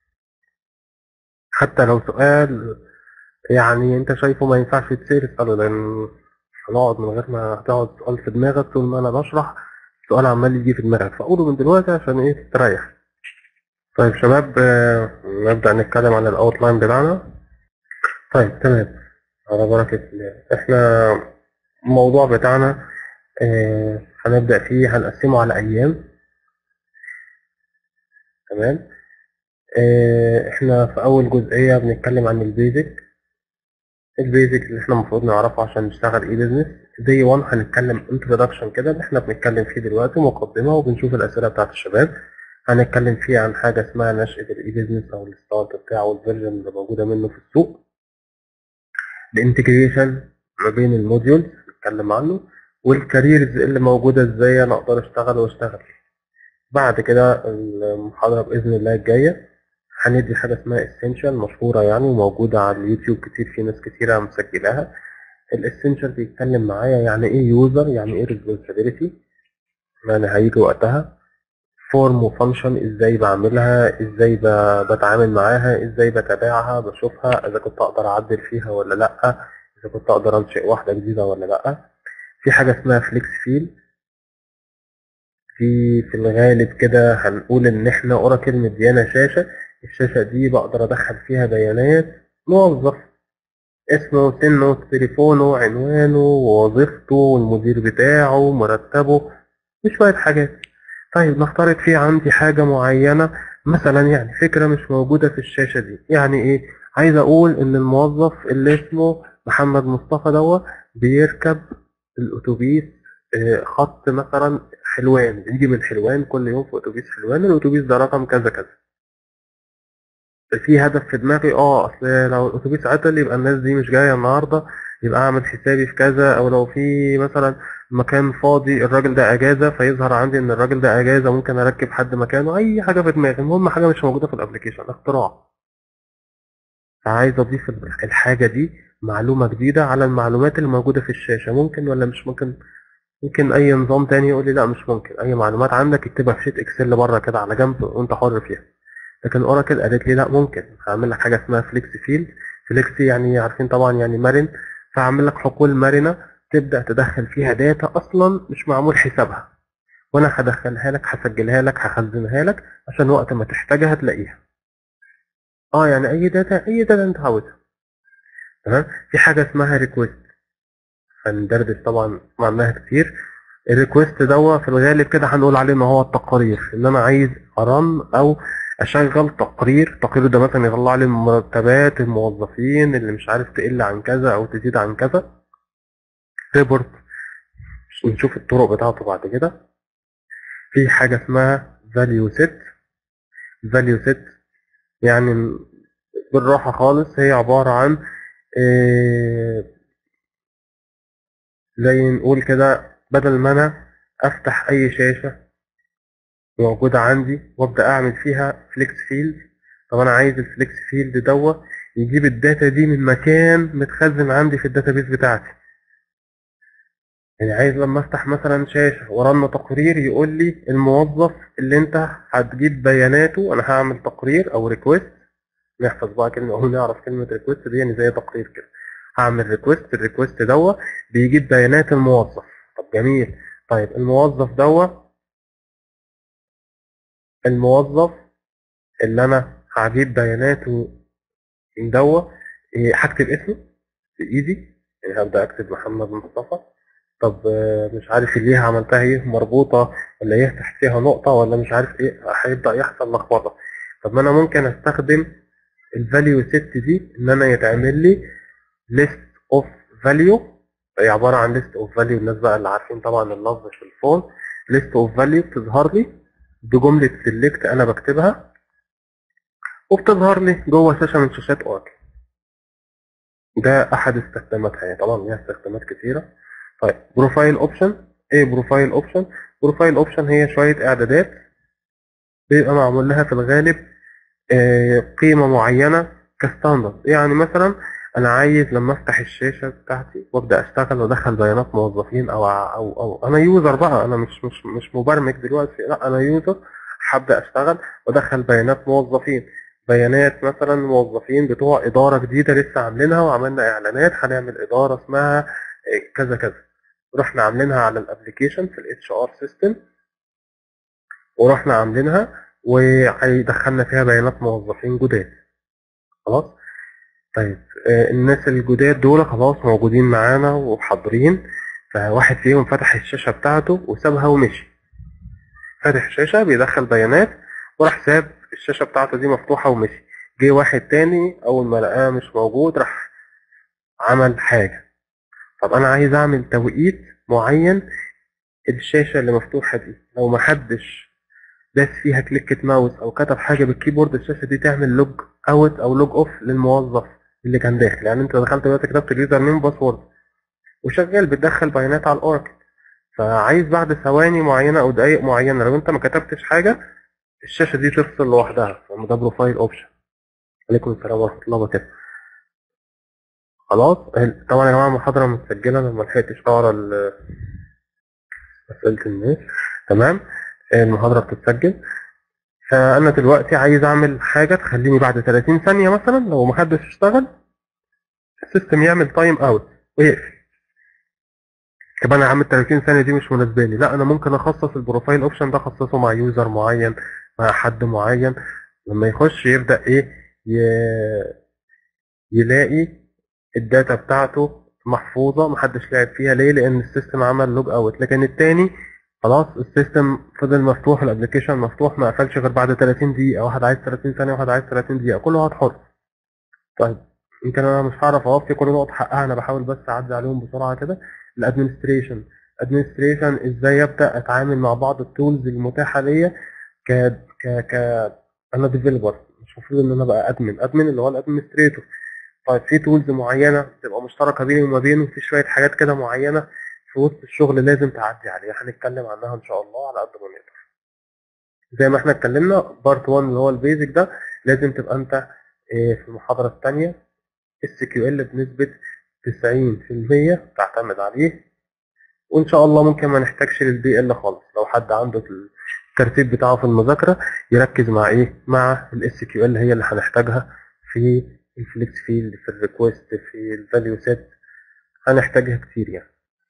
حتى لو سؤال يعني أنت شايفه ما ينفعش يتسأل اسأله، لأن هنقعد من غير ما هتقعد سؤال في دماغك طول ما أنا بشرح، سؤال عمال يجي في دماغك، فأقوله من دلوقتي عشان إيه تريح. طيب شباب، آه، نبدأ نتكلم عن الأوتلاين بتاعنا. طيب تمام، على بركة الله. احنا الموضوع بتاعنا آه، هنبدأ فيه، هنقسمه على أيام. تمام. آه، احنا في أول جزئية بنتكلم عن البيزك. البيزك اللي احنا المفروض نعرفه عشان نشتغل اي بيزنس. دي واحد هنتكلم انترودكشن كده اللي احنا بنتكلم فيه دلوقتي، مقدمة، وبنشوف الأسئلة بتاعت الشباب. هنتكلم فيه عن حاجة اسمها نشأة الاي بيزنس أو الستارت بتاعه والفيرجن اللي موجودة منه في السوق. الانتجريشن ما بين الموديولز نتكلم عنه، والكاريرز اللي موجودة ازاي انا اقدر اشتغل واشتغل. بعد كده المحاضرة بإذن الله الجاية هندي حاجة اسمها essential مشهورة يعني وموجودة على اليوتيوب كتير، في ناس كتيرة مسجلاها. الاسينشال بيتكلم معايا يعني ايه يوزر، يعني ايه responsibility، يعني هيجي وقتها. فورم وفانكشن ازاي بعملها، ازاي ب- بتعامل معاها، ازاي بتابعها بشوفها اذا كنت اقدر اعدل فيها ولا لا، اذا كنت اقدر انشئ واحدة جديدة ولا لا. في حاجة اسمها فليكس فيل، في في الغالب كده هنقول ان احنا اوراكل مديانا شاشة، الشاشة دي بقدر ادخل فيها بيانات موظف، اسمه وسنه تليفونه عنوانه ووظيفته والمدير بتاعه ومرتبه وشوية حاجات. طيب نفترض في عندي حاجة معينة مثلا، يعني فكرة مش موجودة في الشاشة دي. يعني ايه؟ عايز اقول ان الموظف اللي اسمه محمد مصطفى دوت بيركب الاتوبيس آه، خط مثلا حلوان، يجي من حلوان كل يوم في اتوبيس حلوان، الاتوبيس ده رقم كذا كذا. في هدف في دماغي، اه اصل لو الاتوبيس عطل يبقى الناس دي مش جايه النهارده، يبقى اعمل حسابي في كذا. او لو في مثلا مكان فاضي الراجل ده اجازه، فيظهر عندي ان الراجل ده اجازه، ممكن اركب حد مكانه، اي حاجه في دماغي، المهم حاجه مش موجوده في الابلكيشن، اختراع. فعايز اضيف الحاجه دي معلومه جديده على المعلومات اللي موجوده في الشاشه. ممكن ولا مش ممكن؟ ممكن اي نظام تاني يقول لي لا مش ممكن، اي معلومات عندك اكتبها في شيت اكسل بره كده على جنب وانت حر فيها. لكن اوراكل قالت لي لا ممكن، هعمل لك حاجه اسمها فليكس فيلد. فليكس يعني عارفين طبعا يعني مرن، فهعمل لك حقول مرنه تبدا تدخل فيها داتا اصلا مش معمول حسابها، وانا هدخلها لك، هسجلها لك، هخزنها لك عشان وقت ما تحتاجها تلاقيها. اه يعني اي داتا، اي داتا انت عاوزها. تمام. في حاجه اسمها ريكويست، هندردش طبعا معناها كتير. الريكوست دوت في الغالب كده هنقول عليه ان هو التقارير، ان انا عايز ارن او اشغل تقرير. التقرير ده مثلا يطلع لي مرتبات الموظفين اللي مش عارف تقل عن كذا او تزيد عن كذا. ريبورت، ونشوف الطرق بتاعته بعد كده. في حاجة اسمها فاليو سيت. فاليو سيت يعني بالراحة خالص هي عبارة عن إيه، زي نقول كده بدل ما انا افتح اي شاشة موجودة عندي وابدأ اعمل فيها فليكس فيلد، طب انا عايز الفليكس فيلد دوت يجيب الداتا دي من مكان متخزن عندي في الداتابيس بتاعتي. يعني عايز لما افتح مثلا شاشة ورن تقرير يقول لي الموظف اللي انت هتجيب بياناته، انا هعمل تقرير او ريكويست نحفظ بقى كلمة أو نعرف كلمة ريكوست دي، يعني زي تقرير كده. هعمل ريكوست، الريكوست دوت بيجيب بيانات الموظف. طب جميل. طيب الموظف دوت، الموظف اللي أنا هجيب بياناته من دوت، إيه، هكتب اسمه بإيدي، يعني هبدأ أكتب محمد مصطفى. طب آه، مش عارف ليه عملتها ايه مربوطة، ولا ايه تحتيها نقطة، ولا مش عارف ايه، هيبدأ يحصل لخبطة. طب ما انا ممكن استخدم الفاليو ست دي ان انا يتعمل لي list of value. هي عبارة عن list of value، الناس بقى اللي عارفين طبعا اللفظ في الفون. list of value بتظهر لي بجملة select انا بكتبها، وبتظهر لي جوه شاشة من شاشات اوراكل. ده احد استخداماتها، يعني طبعا ليها استخدامات كثيرة. طيب بروفايل اوبشن. ايه بروفايل اوبشن؟ بروفايل اوبشن هي شوية اعدادات بيبقى معمول لها في الغالب آه، قيمة معينة كستاندرد. يعني مثلا انا عايز لما افتح الشاشة بتاعتي وابدا اشتغل وادخل بيانات موظفين، او او او انا يوزر بقى، انا مش مش مش مبرمج دلوقتي، لا انا يوزر هبدا اشتغل وادخل بيانات موظفين. بيانات مثلا موظفين بتوع اداره جديده لسه عاملينها، وعملنا اعلانات هنعمل اداره اسمها آه، كذا كذا. رحنا عاملينها على الابلكيشن في الاتش ار سيستم، ورحنا عاملينها وهيدخلنا فيها بيانات موظفين جداد. خلاص. طيب آه، الناس الجداد دول خلاص موجودين معانا وحاضرين، فواحد فيهم فتح الشاشة بتاعته وسابها ومشي. فتح الشاشة بيدخل بيانات وراح ساب الشاشة بتاعته دي مفتوحة ومشي. جه واحد تاني أول ما لقاه مش موجود راح عمل حاجة. طب أنا عايز أعمل توقيت معين، الشاشة اللي مفتوحة دي لو محدش داس فيها كليكة ماوس أو كتب حاجة بالكيبورد، الشاشة دي تعمل لوج أوت أو لوج أوف للموظف اللي كان داخل. يعني أنت دخلت دلوقتي كتبت اليوزر نيم باسورد وشغال بتدخل بيانات على الأوراكل، فعايز بعد ثواني معينة أو دقايق معينة لو أنت ما كتبتش حاجة الشاشة دي تفصل لوحدها. ده بروفايل أوبشن. عليكم السلام ورحمة الله وبركاته. خلاص. طبعا يا جماعة المحاضرة متسجلة، أنا ما لحقتش أقرا ال- أسئلة الناس. تمام. المحاضرة بتتسجل. فأنا دلوقتي عايز أعمل حاجة تخليني بعد ثلاثين ثانية مثلا لو محدش اشتغل السيستم يعمل تايم أوت ويقفل. طب أنا عامل ثلاثين ثانية دي مش مناسبة لي، لا أنا ممكن أخصص البروفايل أوبشن ده، أخصصه مع يوزر معين، مع حد معين. لما يخش يبدأ إيه ي- يلاقي الداتا بتاعته محفوظة محدش لعب فيها. ليه؟ لأن السيستم عمل لوج أوت. لكن التاني خلاص السيستم فضل مفتوح، الابلكيشن مفتوح، ما قفلش غير بعد ثلاثين دقيقة. واحد عايز ثلاثين ثانية، واحد عايز ثلاثين دقيقة، كل واحد حر. طيب يمكن انا مش هعرف اوفي كل نقطة حقها، انا بحاول بس اعدي عليهم بسرعة كده. الادمنستريشن. ادمنستريشن ازاي ابدا اتعامل مع بعض التولز المتاحة ليا ك ك ك انا ديفيلوبر، مش المفروض ان انا ابقى ادمن. ادمن اللي هو الادمنستريتور. طيب في تولز معينة بتبقى مشتركة بيني وما بينه، في شوية حاجات كده معينة في وسط الشغل لازم تعدي عليها، هنتكلم عنها ان شاء الله على قد ما نقدر. زي ما احنا اتكلمنا بارت واحد اللي هو البيزك ده لازم تبقى انت إيه، في المحاضرة الثانية اس كيو ال بنسبة تسعين في المية تعتمد عليه، وان شاء الله ممكن ما نحتاجش للبي ال خالص. لو حد عنده الترتيب بتاعه في المذاكرة يركز مع ايه، مع الاس كيو ال، هي اللي هنحتاجها في الفليكس فيلد، في الريكوست، في الفاليو سيت، هنحتاجها كتير يعني.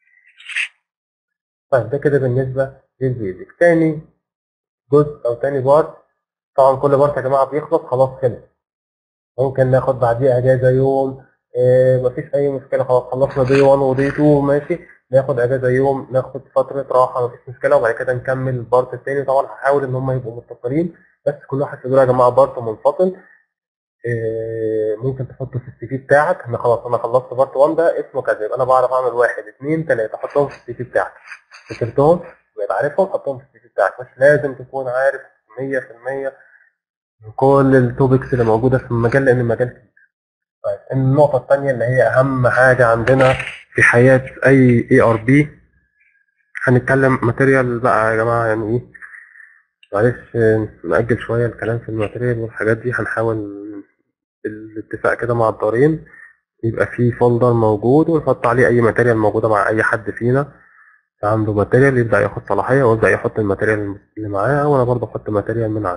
طيب ده كده بالنسبة للبيزك. تاني جزء او تاني بارت، طبعا كل بارت يا جماعة بيخلص خلاص خلص، ممكن ناخد بعديه اجازة يوم، إيه مفيش اي مشكلة، خلاص خلصنا دي واحد ودي اتنين ماشي، ناخد اجازة يوم، ناخد فترة راحة مفيش مشكلة، وبعد كده نكمل البارت التاني. طبعا هحاول ان هم يبقوا متصلين، بس كل واحد في دول يا جماعة بارت منفصل. إيه ممكن تحطه في السي في بتاعك، انا خلاص انا خلصت بارت واحد ده اسمه كذا، يبقى انا بعرف اعمل واحد اتنين تلاتة، حطهم في السي في بتاعك. فكرتهم يبقى عارفهم، حطهم في السي في بتاعك. مش لازم تكون عارف مية في المية من كل التوبكس اللي موجودة في المجال، لان المجال كبير. طيب النقطة الثانية اللي هي أهم حاجة عندنا في حياة أي اي ار بي، هنتكلم ماتيريال بقى يا جماعة. يعني إيه معلش نأجل شوية الكلام في الماتيريال والحاجات دي، هنحاول بالاتفاق كده مع الدارين يبقى في فولدر موجود ونحط عليه أي ماتيريال موجودة مع أي حد فينا عنده ماتيريال، يبدأ ياخد صلاحية ويبدأ يحط الماتيريال اللي معاه، وأنا برضه أحط ماتيريال من عندي.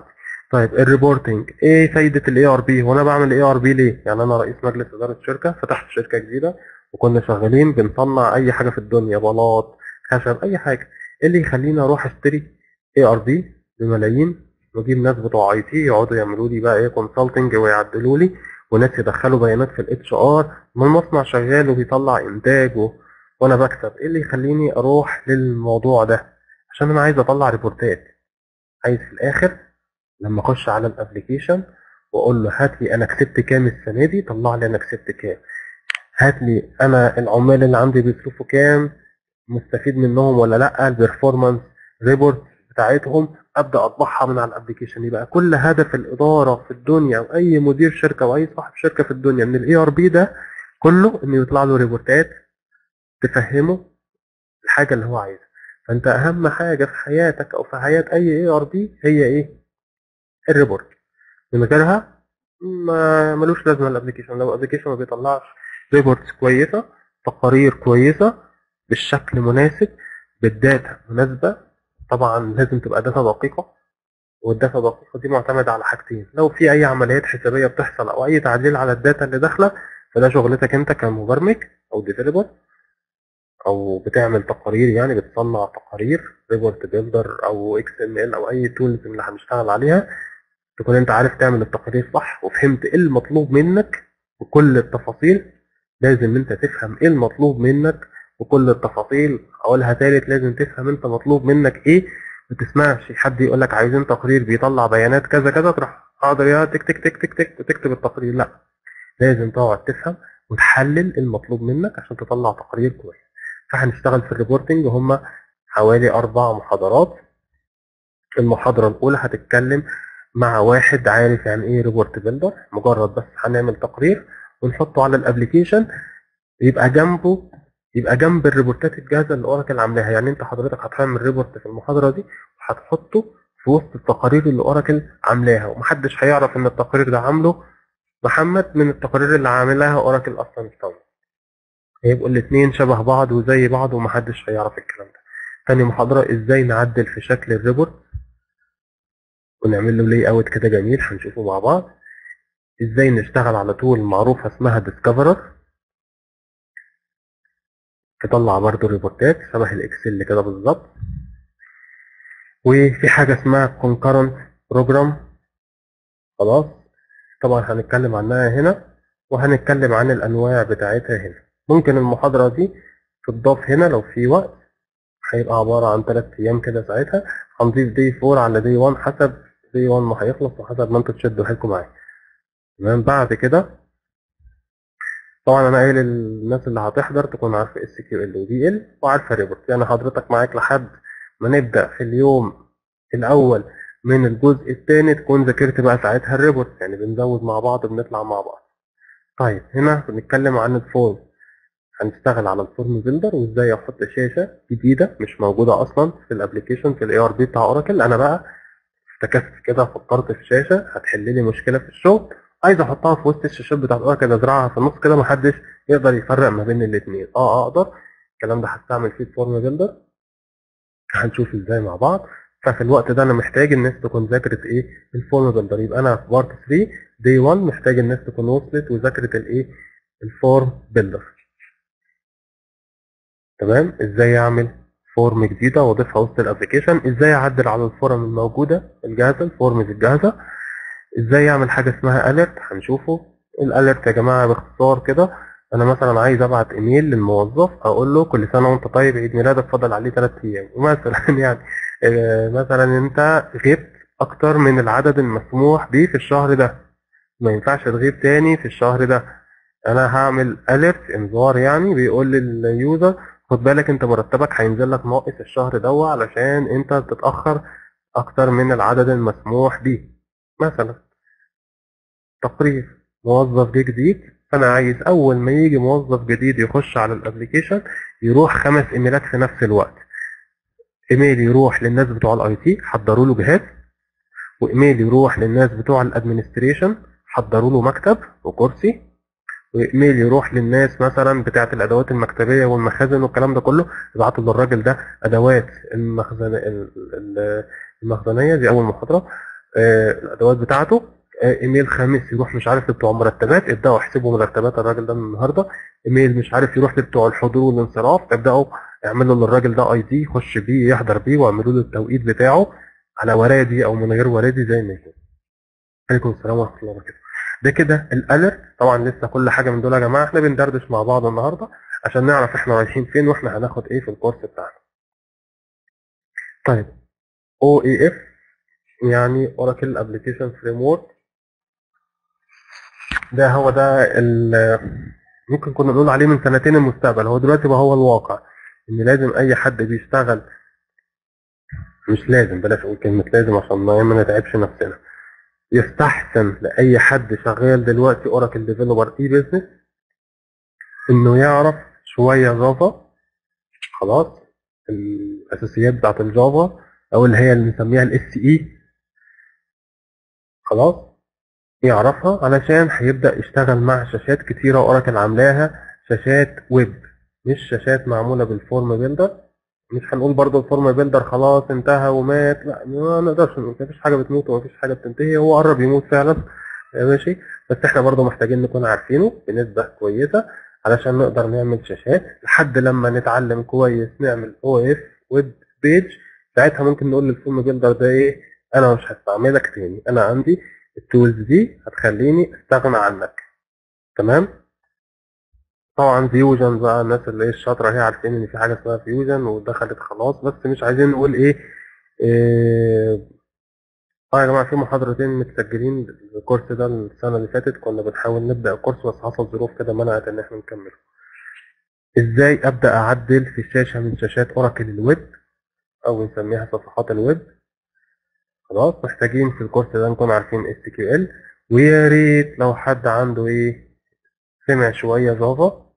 طيب الريبورتنج، ايه فايدة الاي ار بي؟ وانا بعمل اي ار بي ليه؟ يعني انا رئيس مجلس ادارة شركة، فتحت شركة جديدة وكنا شغالين بنصنع اي حاجة في الدنيا، بلاط، خشب، اي حاجة. ايه اللي يخليني اروح اشتري اي ار بي بملايين واجيب ناس بتوع اي تي يقعدوا يعملوا لي بقى ايه كونسلتنج ويعدلوا لي، وناس يدخلوا بيانات في الاتش ار، ما المصنع شغال وبيطلع انتاج و... وانا بكسب. ايه اللي يخليني اروح للموضوع ده؟ عشان انا عايز اطلع ريبورتات، عايز في الاخر لما اخش على الابليكيشن واقول له هات لي انا كسبت كام السنه دي، طلع لي انا كسبت كام. هات لي انا العمال اللي عندي بيصرفوا كام، مستفيد منهم ولا لا، البرفورمانس ريبورت بتاعتهم، ابدا اطبعها من على الابليكيشن. يبقى كل هدف الاداره في الدنيا او اي مدير شركه او اي صاحب شركه في الدنيا من الاي ار بي ده كله انه يطلع له ريبورتات تفهمه الحاجه اللي هو عايزها. فانت اهم حاجه في حياتك او في حياه اي اي ار بي هي ايه؟ الريبورت. من غيرها ما ملوش لازمه الابلكيشن. لو الابلكيشن ما بيطلعش ريبورتس كويسه، تقارير كويسه بالشكل مناسب بالداتا مناسبه، طبعا لازم تبقى داتا دقيقه، والداتا الدقيقه دي معتمده على حاجتين: لو في اي عمليات حسابيه بتحصل او اي تعديل على الداتا اللي داخله، فده شغلتك انت كمبرمج او ديفيلوبر او بتعمل تقارير، يعني بتصنع تقارير ريبورت بيلدر او اكس ام ال او اي تولز اللي هنشتغل عليها، تكون انت عارف تعمل التقارير صح وفهمت ايه المطلوب منك بكل التفاصيل. لازم انت تفهم ايه المطلوب منك بكل التفاصيل. اقولها تالت، لازم تفهم انت مطلوب منك ايه. ما تسمعش حد يقول لك عايزين تقرير بيطلع بيانات كذا كذا تروح حاضر يا تك تك تك تك تك وتكتب التقرير. لا، لازم تقعد تفهم وتحلل المطلوب منك عشان تطلع تقرير كويس. فهنشتغل في الريبورتنج، وهم حوالي اربع محاضرات. المحاضرة الأولى هتتكلم مع واحد عارف يعني ايه ريبورت بيلدر، مجرد بس هنعمل تقرير ونحطه على الابليكيشن يبقى جنبه، يبقى جنب الريبورتات الجاهزه اللي اوراكل عاملاها. يعني انت حضرتك هتعمل ريبورت في المحاضره دي وهتحطه في وسط التقارير اللي اوراكل عاملاها، ومحدش هيعرف ان التقرير ده عامله محمد من التقارير اللي عاملاها اوراكل اصلا مستوى. هيبقوا الاثنين شبه بعض وزي بعض ومحدش هيعرف الكلام ده. تاني محاضره ازاي نعدل في شكل الريبورت ونعمل له لي اوت كده جميل، هنشوفه مع بعض. ازاي نشتغل على طول معروفة اسمها ديسكفرر، تطلع برضو ريبورتات شبه الاكسل كده بالظبط. وفي حاجة اسمها كونكرنت بروجرام، خلاص طبعا هنتكلم عنها هنا، وهنتكلم عن الانواع بتاعتها هنا. ممكن المحاضرة دي تضاف هنا لو في وقت، هيبقى عبارة عن ثلاث ايام كده، ساعتها هنضيف دي أربعة على دي واحد حسب دي واحد ما هيخلص وحسب ما انتوا تشدوا حيلكم معايا. تمام. بعد كده طبعا انا قايل للناس اللي هتحضر تكون عارفه اس كيو ال ودي ال وعارفه ريبورت. يعني حضرتك معاك لحد ما نبدا في اليوم الاول من الجزء الثاني تكون ذاكرت بقى ساعتها الريبورت، يعني بنزود مع بعض بنطلع مع بعض. طيب هنا بنتكلم عن الفورم، هنشتغل على الفورم بيلدر وازاي احط شاشه جديده مش موجوده اصلا في الابلكيشن في الاي ار بي بتاع اوراكل. انا بقى افتكست كده، فكرت في شاشه هتحل لي مشكله في الشغل، عايز احطها في وسط الشاشات بتاعت اوراكل، ازرعها في النص كده محدش يقدر يفرق ما بين الاثنين. اه اقدر. الكلام ده هستعمل فيه الفورم بيلدر، هنشوف ازاي مع بعض. ففي الوقت ده انا محتاج الناس تكون ذاكرت ايه؟ الفورم بيلدر. يبقى انا في بارت ثلاثة دي واحد محتاج الناس تكون وصلت وذاكرت الايه؟ الفورم بيلدر. تمام. ازاي اعمل فورم جديده واضيفها وسط الابلكيشن، ازاي اعدل على الفورم الموجوده الجاهزه، الفورمز الجاهزه، ازاي اعمل حاجه اسمها اليرت هنشوفه. الاليرت يا جماعه باختصار كده، انا مثلا عايز ابعت ايميل للموظف اقول له كل سنه وانت طيب، عيد ميلادك فضل عليه ثلاث ايام مثلا يعني آه، مثلا انت غبت اكتر من العدد المسموح به في الشهر ده، ما ينفعش تغيب تاني في الشهر ده. انا هعمل اليرت انذار يعني بيقول لليوزر خد بالك انت مرتبك هينزل لك ناقص الشهر ده علشان انت بتتاخر اكتر من العدد المسموح به. مثلا تقرير موظف جه جديد، فانا عايز اول ما يجي موظف جديد يخش على الابليكيشن يروح خمس ايميلات في نفس الوقت. ايميل يروح للناس بتوع الاي تي حضروا له جهاز، وايميل يروح للناس بتوع الادمنستريشن حضروا له مكتب وكرسي، وايميل يروح للناس مثلا بتاعه الادوات المكتبيه والمخازن والكلام ده كله، ابعتوا للراجل ده ادوات المخزن المخزنيه. دي اول محاضره. آه الادوات بتاعته. آه ايميل خامس يروح مش عارف لبتوع مرتبات، ابداوا احسبوا مرتبات الراجل ده من النهارده. ايميل مش عارف يروح لبتوع الحضور والانصراف، ابداوا اعملوا للراجل ده اي دي يخش بيه يحضر بيه، واعملوا له التوقيت بتاعه على ورادي او من غير ورادي زي ما يكون. عليكم السلام ورحمه الله وبركاته. ده كده الالرت. طبعا لسه كل حاجه من دول يا جماعه احنا بندردش مع بعض النهارده عشان نعرف احنا رايحين فين واحنا هناخد ايه في الكورس بتاعنا. طيب او اي اف يعني اوراكل ابلكيشن فريم ورك. ده هو ده ممكن كنا نقول عليه من سنتين المستقبل، هو دلوقتي بقى هو الواقع. ان لازم اي حد بيشتغل، مش لازم، بلاش اقول كلمه لازم عشان ما نتعبش نفسنا، يستحسن لاي حد شغال دلوقتي اوراكل ديفلوبر اي بيزنس انه يعرف شويه جافا. خلاص، الاساسيات بتاعت الجافا او اللي هي اللي بنسميها الاس اي، خلاص يعرفها علشان هيبدا يشتغل مع شاشات كتيره اوراكل عاملاها، شاشات ويب مش شاشات معموله بالفورم بيلدر. مش هنقول برضه الفورم بيلدر خلاص انتهى ومات، لا ما نقدرش نقول، مفيش حاجه بتموت ومفيش حاجه بتنتهي، هو قرب يموت فعلا ماشي. بس احنا برضه محتاجين نكون عارفينه بنسبه كويسه علشان نقدر نعمل شاشات لحد لما نتعلم كويس نعمل او اس ويب بيج. ساعتها ممكن نقول للفورم بيلدر ده ايه، انا مش هستعملك تاني، انا عندي التولز دي هتخليني استغنى عنك. تمام. طبعا فيوجن بقى، الناس اللي هي الشاطره هي عارفين ان في حاجه اسمها فيوجن ودخلت خلاص، بس مش عايزين نقول ايه. إيه، اه يا جماعه في محاضرتين متسجلين الكورس ده السنه اللي فاتت، كنا بنحاول نبدا الكورس بس حصل ظروف كده منعت ان احنا نكمله. ازاي ابدا اعدل في شاشه من شاشات اوراكل الويب او نسميها صفحات الويب. خلاص محتاجين في الكورس ده نكون عارفين اس كيو ال، ويا ريت لو حد عنده ايه سمع شويه جافا.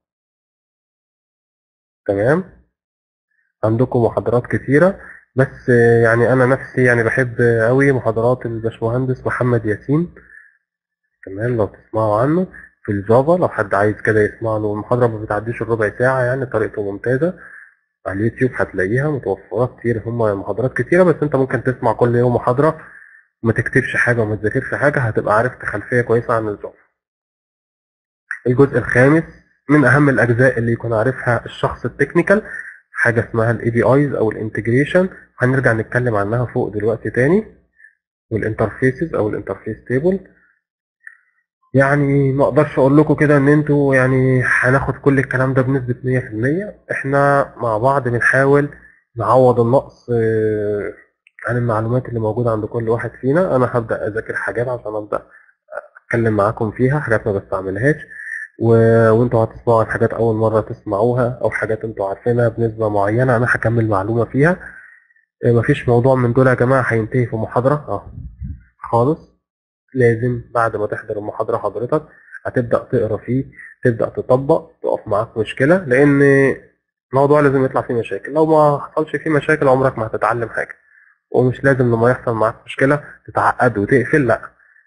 تمام. عندكم محاضرات كتيرة، بس يعني أنا نفسي يعني بحب أوي محاضرات الباشمهندس محمد ياسين. تمام، لو تسمعوا عنه في الجافا، لو حد عايز كده يسمع له المحاضرة ما بتعديش الربع ساعة، يعني طريقته ممتازة. على اليوتيوب هتلاقيها متوفرة كتير، هما محاضرات كتيرة بس أنت ممكن تسمع كل يوم محاضرة وما تكتبش حاجة وما تذاكرش حاجة، هتبقى عرفت خلفية كويسة عن الجافا. الجزء الخامس من أهم الأجزاء اللي يكون عارفها الشخص التكنيكال، حاجة اسمها الاي بي ايز او الانتجريشن، هنرجع نتكلم عنها فوق دلوقتي تاني. والانترفيسز او الانترفيس تيبل. يعني ما اقدرش اقول لكم كده ان انتوا يعني هناخد كل الكلام ده بنسبة مية في المية، احنا مع بعض بنحاول نعوض النقص آه، عن المعلومات اللي موجودة عند كل واحد فينا. انا هبدأ اذاكر حاجات عشان ابدأ اتكلم معاكم فيها، حاجات ما بستعملهاش و... وانتوا هتسمعوا عن حاجات اول مرة تسمعوها او حاجات انتوا عارفينها بنسبة معينة انا هكمل معلومة فيها. اه، مفيش موضوع من دول يا جماعة هينتهي في محاضرة اه خالص. لازم بعد ما تحضر المحاضرة حضرتك هتبدأ تقرا فيه، تبدأ تطبق، تقف معاك مشكلة، لان الموضوع لازم يطلع فيه مشاكل، لو ما حصلش فيه مشاكل عمرك ما هتتعلم حاجة. ومش لازم لما يحصل معاك مشكلة تتعقد وتقفل، لا،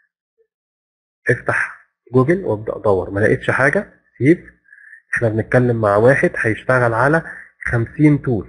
افتح جوجل وابدأ دور، ما لقيتش حاجة سيب. احنا بنتكلم مع واحد هيشتغل على خمسين تول،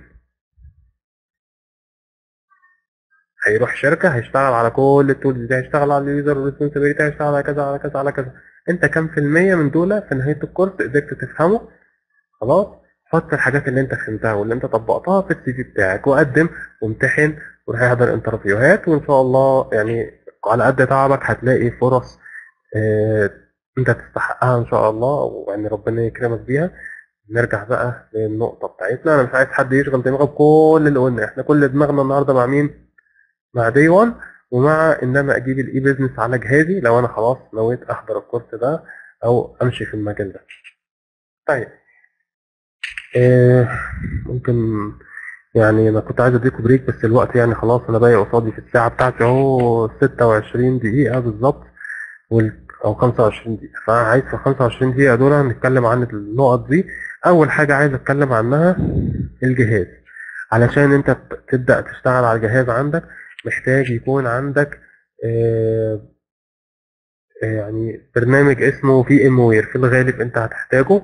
هيروح شركة هيشتغل على كل التولز دي، هيشتغل على اليوزر ريسبونسابيلتي، هيشتغل على كذا على كذا على كذا. انت كام في المية من دول في نهاية الكورس قدرت تفهمه؟ خلاص، حط الحاجات اللي انت فهمتها واللي انت طبقتها في السي في بتاعك وقدم وامتحن وروح احضر انترفيوهات، وان شاء الله يعني على قد تعبك هتلاقي فرص اه انت تستحقها ان شاء الله، ويعني ربنا يكرمك بيها. نرجع بقى للنقطة بتاعتنا، انا مش عايز حد يشغل دماغه بكل اللي قلنا، احنا كل دماغنا النهارده مع مين؟ مع دي واحد، ومع ان انا اجيب الاي بيزنس على جهازي لو انا خلاص نويت احضر الكورس ده او امشي في المجال ده. طيب إيه ممكن يعني انا كنت عايز اديكم بريك بس الوقت يعني خلاص، انا باقي قصادي في الساعه بتاعتي اهو ستة وعشرين دقيقه بالظبط، وال- او خمسة وعشرين دقيقه، فانا عايز في خمسة وعشرين دقيقه دول نتكلم عن النقط دي. اول حاجه عايز اتكلم عنها الجهاز. علشان انت تبدا تشتغل على الجهاز عندك محتاج يكون عندك آه، آه، يعني برنامج اسمه في ام وير، في الغالب انت هتحتاجه.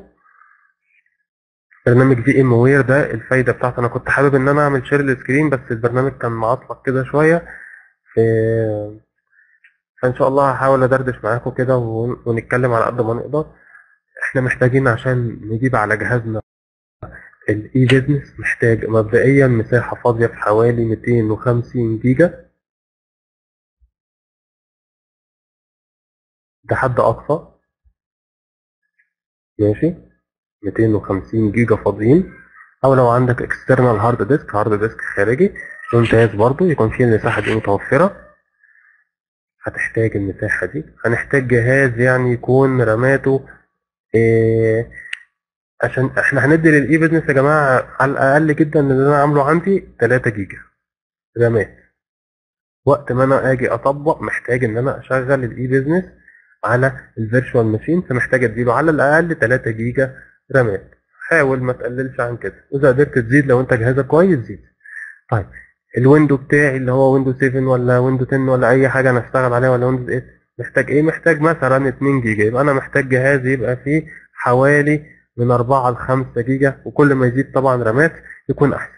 برنامج في ام وير ده الفايده بتاعته، انا كنت حابب ان انا اعمل شير للسكرين بس البرنامج كان معطلق كده شويه في فان شاء الله هحاول ادردش معاكم كده ون- ونتكلم على قد ما نقدر. احنا محتاجين عشان نجيب على جهازنا الاي بيزنس محتاج مبدئيا مساحة فاضية في حوالي مئتين وخمسين جيجا، ده حد اقصى. ماشي، مئتين وخمسين جيجا فاضيين، او لو عندك اكسترنال هارد ديسك، هارد ديسك خارجي ممتاز برضو يكون فيه المساحة دي متوفرة. هتحتاج المساحة دي. هنحتاج جهاز يعني يكون راماته إيه، عشان احنا هندي للاي بيزنس يا جماعة على الاقل جدا اللي انا عامله عندي ثلاثة جيجا رامات. وقت ما انا اجي اطبق محتاج ان انا اشغل الاي بيزنس على الفيرتشوال ماشين، فمحتاج اديله على الاقل ثلاثة جيجا رامات. حاول ما تقللش عن كده، واذا قدرت تزيد لو انت جهازك كويس زيد. طيب الويندو بتاعي اللي هو ويندو سبعة ولا ويندو عشرة ولا اي حاجه انا اشتغل عليها، ولا ويندوز ثمانية، محتاج ايه؟ محتاج مثلا اتنين جيجا. يبقى انا محتاج جهاز يبقى فيه حوالي من اربعة ل خمسة جيجا، وكل ما يزيد طبعا رامات يكون احسن.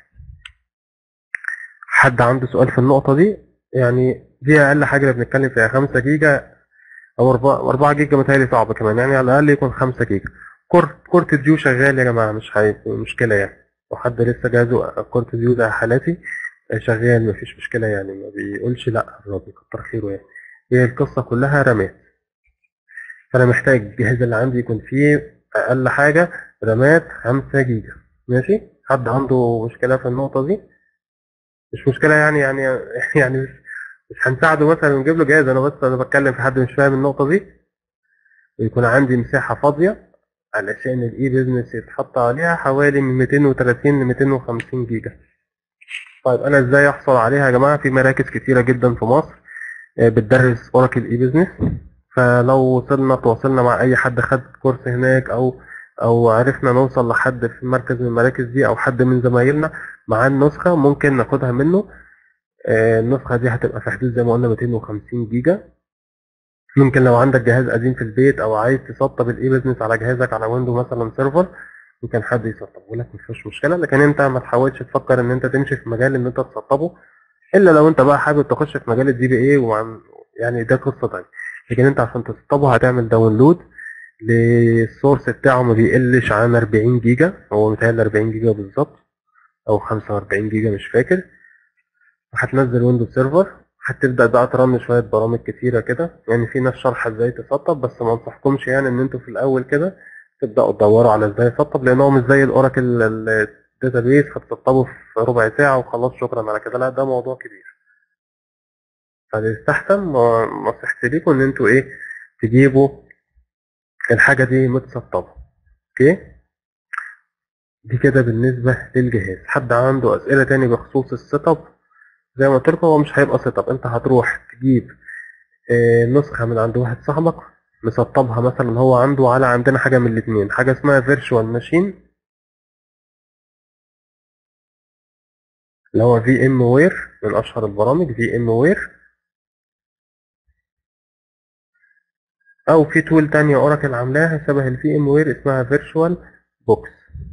حد عنده سؤال في النقطه دي؟ يعني دي اقل حاجه اللي بنتكلم فيها خمسة جيجا او اربعة جيجا، متهيألي صعب كمان، يعني على الاقل يكون خمسة جيجا. كورت كورت ديو شغال يا جماعه، مش هيبقى مشكله يعني. لو حد لسه جهازه كورت ديو زي حالاتي شغال مفيش مشكله يعني، ما بيقولش لا، الراجل كتر خيره يعني. هي القصه كلها رامات. فانا محتاج الجهاز اللي عندي يكون فيه اقل حاجه رامات خمسة جيجا. ماشي، حد عنده مشكله في النقطه دي؟ مش مشكله يعني يعني يعني مش مش هنساعده مثلا ونجيب له جهاز، انا بس انا بتكلم في حد مش فاهم النقطه دي. ويكون عندي مساحة فاضية علشان الاي بيزنس يتحط عليها حوالي من مئتين وثلاثين ل مئتين وخمسين جيجا. طيب انا ازاي احصل عليها يا جماعة؟ في مراكز كتيرة جدا في مصر آه، بتدرس اوراكل اي بيزنس. فلو وصلنا تواصلنا مع اي حد خد كورس هناك، او او عرفنا نوصل لحد في مركز من المراكز دي، او حد من زمايلنا معاه النسخة ممكن ناخدها منه. آه، النسخة دي هتبقى في حدود زي ما قلنا مئتين وخمسين جيجا. ممكن لو عندك جهاز قديم في البيت او عايز تسطب الاي بيزنس على جهازك على ويندو مثلا سيرفر، ممكن حد يسطبه لك مفيش مشكله. لكن انت ما تحاولش تفكر ان انت تمشي في مجال ان انت تسطبه، الا لو انت بقى حابب تخش في مجال الدي بي اي وعن يعني ده قصه تانيه. لكن انت عشان تسطبه هتعمل داونلود للسورس بتاعه، ما بيقلش عن اربعين جيجا، هو متهيألي اربعين جيجا بالظبط او خمسة واربعين جيجا مش فاكر. وهتنزل ويندوز سيرفر، هتبدأ بقى ترن شوية برامج كتيرة كده. يعني في ناس شرح ازاي تسطب، بس ما انصحكمش يعني ان انتوا في الاول كده تبدأوا تدوروا على ازاي تسطب، لان هو مش زي الاوراكل الداتابيس هتسطبه في ربع ساعة وخلاص شكرا على كده. لا، ده موضوع كبير. فيستحسن ما- نصيحتي ليكم ان انتوا ايه، تجيبوا الحاجة دي متسطبة. اوكي، دي كده بالنسبة للجهاز. حد عنده اسئلة تاني بخصوص السيت اب؟ زي ما قلت لكم هو مش هيبقى سيت اب، انت هتروح تجيب آه، نسخة من عند واحد صاحبك مسطبها مثلا هو عنده على عندنا حاجة من الاتنين، حاجة اسمها فيرتشوال ماشين اللي هو في ام وير، من اشهر البرامج في ام وير، او في تول تانية اوراكل عاملاها شبه الفي ام وير اسمها فيرتشوال بوكس.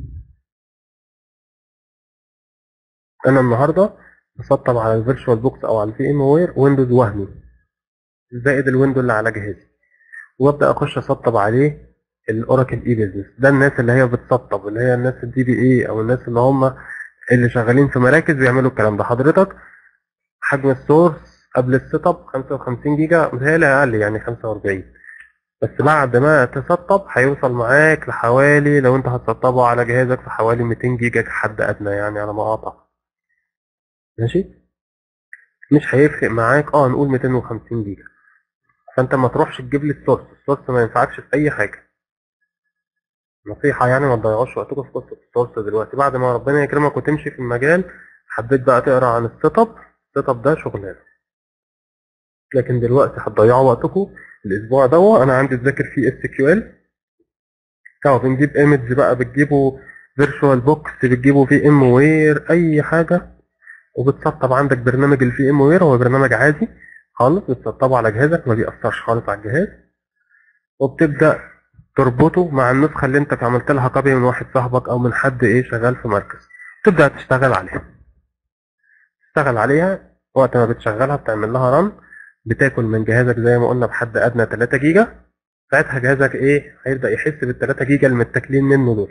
انا النهاردة بسطب على الفيرتشوال بوكس او على الفي ام وير ويندوز وهمي زائد الويندو اللي على جهازي، وابدا اخش اسطب عليه الاوراكل اي بيزنس. ده الناس اللي هي بتسطب، اللي هي الناس الدي بي اي، او الناس اللي هم اللي شغالين في مراكز بيعملوا الكلام ده. حضرتك حجم السورس قبل السيت اب خمسة وخمسين جيجا، متهيألي اقل يعني خمسة واربعين، بس بعد ما تسطب هيوصل معاك لحوالي، لو انت هتسطبه على جهازك في حوالي مئتين جيجا كحد ادنى يعني على ما اعتقد. ماشي، مش هيفرق معاك، اه نقول مئتين وخمسين جيجا. فانت ما تروحش تجيب لي السورس، السورس ما ينفعكش في اي حاجه. نصيحه يعني، ما تضيعوش وقتكم في قصه السورس دلوقتي. بعد ما ربنا يكرمك وتمشي في المجال، حبيت بقى تقرا عن السيت اب، السيت اب ده شغلانه. لكن دلوقتي هتضيعوا وقتكم. الاسبوع ده انا عندي تذاكر فيه اس كيو ال، اه بنجيب ايمج بقى، بتجيبوا فيرتشوال بوكس، بتجيبوا في ام وير، اي حاجه، وبتسطب عندك برنامج الفي ام وير. هو برنامج عادي خالص، بتسطبه على جهازك ما بيأثرش خالص على الجهاز، وبتبدأ تربطه مع النسخة اللي انت عملت لها كوبي من واحد صاحبك او من حد ايه شغال في مركز. تبدأ تشتغل عليها، تشتغل عليها. وقت ما بتشغلها بتعمل لها رن، بتاكل من جهازك زي ما قلنا بحد ادنى تلاتة جيجا، ساعتها جهازك ايه هيبدأ يحس بال تلاتة جيجا المتاكلين منه دول،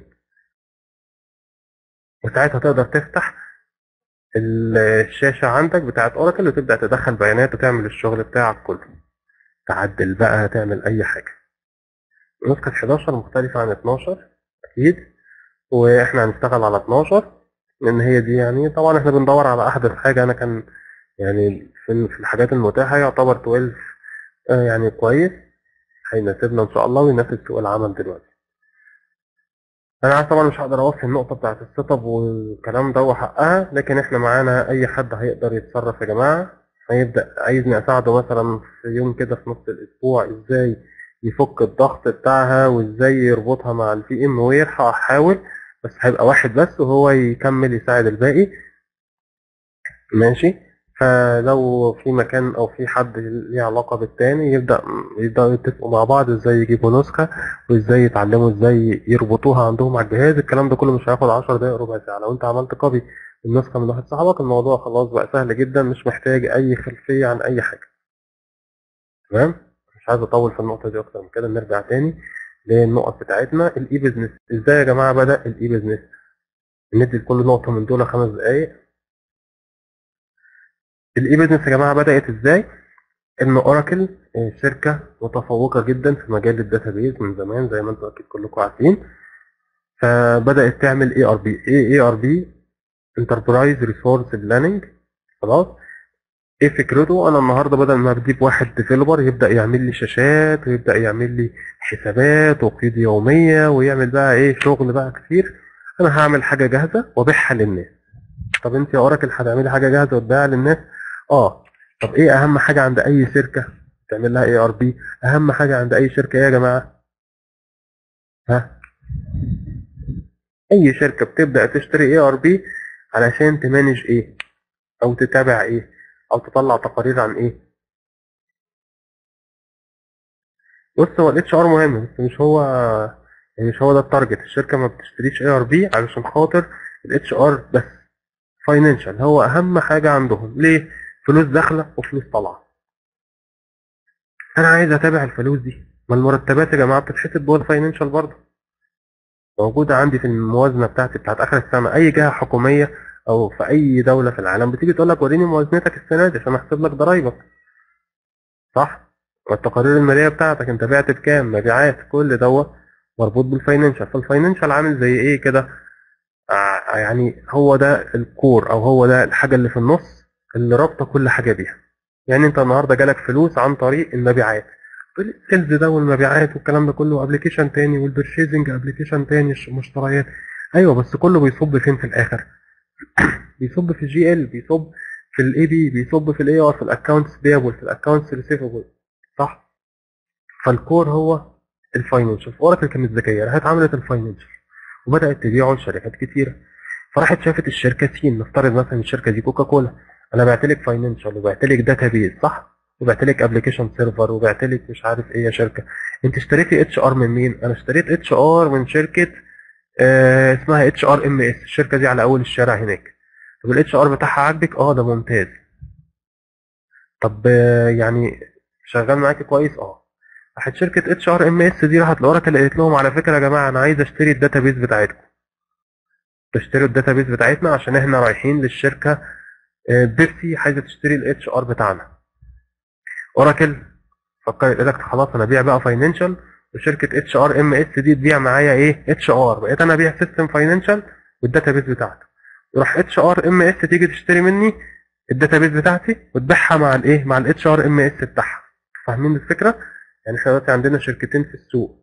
وساعتها تقدر تفتح الشاشة عندك بتاعت اوراكل وتبدأ تدخل بيانات وتعمل الشغل بتاعك كله، تعدل بقى، تعمل اي حاجة. نسخة حداشر مختلفة عن اتناشر اكيد، واحنا هنشتغل على اتناشر لان هي دي يعني طبعا احنا بندور على احدث حاجة. انا كان يعني في في الحاجات المتاحة يعتبر اتناشر آه، يعني كويس، هيناسبنا ان شاء الله ويناسب سوق العمل دلوقتي. انا عارف طبعا مش هقدر اوفي النقطة بتاعت السيت اب والكلام ده وحقها، لكن احنا معانا اي حد هيقدر يتصرف يا جماعة. هيبدأ عايزني اساعده مثلا في يوم كده في نص الاسبوع ازاي يفك الضغط بتاعها وازاي يربطها مع الفي ام وير، هحاول، بس هيبقى واحد بس وهو يكمل يساعد الباقي. ماشي. فلو في مكان او في حد ليه علاقة بالتاني يبدأ يبدأوا يتفقوا مع بعض ازاي يجيبوا نسخة وازاي يتعلموا ازاي يربطوها عندهم على الجهاز. الكلام ده كله مش هياخد عشر دقايق ربع ساعة. لو انت عملت كوبي النسخة من واحد صاحبك الموضوع خلاص بقى سهل جدا، مش محتاج اي خلفية عن اي حاجة. تمام. مش عايز اطول في النقطة دي اكتر من كده. نرجع تاني للنقط بتاعتنا. الاي بيزنس ازاي يا جماعة بدأ الاي بيزنس؟ ندي لكل نقطة من دول خمس دقايق. الاي بيزنس يا جماعة بدأت ازاي؟ ان اوراكل آه، شركه متفوقه جدا في مجال الداتابيز من زمان زي ما انتم اكيد كلكم عارفين. فبدات تعمل اي ار بي. ايه اي ار بي؟ انتربرايز ريسورس بلاننج. خلاص. ايه فكرته؟ انا النهارده بدل ما بجيب واحد ديفيلوبر يبدا يعمل لي شاشات ويبدا يعمل لي حسابات وقيود يوميه ويعمل بقى ايه شغل بقى كتير، انا هعمل حاجه جاهزه وابيعها للناس. طب انت يا اوراكل هتعملي حاجه جاهزه وتبيعها للناس؟ اه. طب ايه اهم حاجه عند اي شركه تعمل لها اي ار بي؟ اهم حاجه عند اي شركه ايه يا جماعه؟ ها؟ اي شركه بتبدا تشتري اي ار بي علشان تمانج ايه او تتابع ايه او تطلع تقارير عن ايه؟ بص، هو الاتش ار مهم بس مش هو، يعني مش هو ده التارجت. الشركه ما بتشتريش اي ار بي علشان خاطر الاتش ار بس. فاينانشال هو اهم حاجه عندهم. ليه؟ فلوس داخله وفلوس طالعه. انا عايز اتابع الفلوس دي. ما المرتبات يا جماعه بتتحسب جوه الفاينانشال برضه، موجوده عندي في الموازنه بتاعتي بتاعت اخر السنه. اي جهه حكوميه او في اي دوله في العالم بتيجي تقول لك وريني موازنتك السنه دي عشان احسب لك ضرايبك، صح؟ والتقارير الماليه بتاعتك انت بعت بكام، مبيعات، كل دوت مربوط بالفاينانشال. فالفاينانشال عامل زي ايه كده؟ آه، يعني هو ده الكور او هو ده الحاجه اللي في النص اللي رابطه كل حاجه بيها. يعني انت النهارده جالك فلوس عن طريق المبيعات، السيلز ده والمبيعات والكلام ده كله ابلكيشن تاني، والبرشيزنج ابلكيشن تاني، الش- مشتريات. ايوه بس كله بيصب فين في الاخر؟ بيصب في الجي ال، بيصب في الاي بي، بيصب في الاي ار، في الاكونتس بيبل، في الاكونتس ريسيفبل، صح؟ فالكور هو الفاينانشال. اوراكل كانت ذكيه، راحت عملت الفاينانشال وبدات تبيعه لشركات كتيره. فراحت شافت الشركه سين، نفترض مثلا الشركه دي كوكا كولا، انا بعت لك فاينانشال وبعت لك داتابيز، صح؟ وبعت لك ابلكيشن سيرفر وبعت لك مش عارف ايه. يا شركه انت اشتريتي اتش ار من مين؟ انا اشتريت اتش ار من شركه آه اسمها اتش ار ام اس. الشركه دي على اول الشارع هناك. طب الاتش ار بتاعها عاجبك؟ اه ده ممتاز. طب آه يعني شغال معاكي كويس؟ اه. راحت شركه اتش ار ام اس دي راحت لاوراكل قالت لهم على فكره يا جماعه انا عايز اشتري الداتابيز بتاعتكم، تشتروا الداتابيز بتاعتنا عشان احنا رايحين للشركه آه، بيبسي عايزه تشتري الاتش ار بتاعنا. اوراكل فكرت قالت لك خلاص انا ابيع بقى فاينانشال، وشركه اتش ار ام اس دي تبيع معايا ايه اتش ار، بقيت انا ابيع سيستم فاينانشال والداتابيز بتاعته. يروح اتش ار ام اس تيجي تشتري مني الداتابيز بتاعتي وتبيعها مع الايه مع الاتش ار ام اس بتاعها. فاهمين الفكره؟ يعني احنا دلوقتي عندنا شركتين في السوق.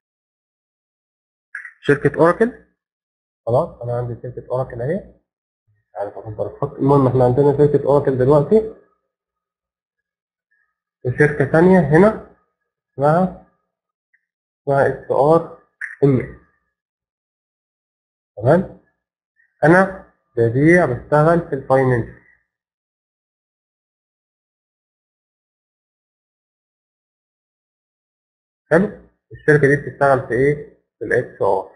شركه اوراكل، خلاص انا عندي شركه اوراكل اهي، مش عارف اكبر الخط. المهم احنا عندنا شركه اوراكل دلوقتي وشركه ثانيه هنا اسمها اسمها اتش ار ام اس. تمام. انا ببيع بشتغل في الفاينانس. حلو. الشركه دي بتشتغل في ايه؟ في الاتش ار.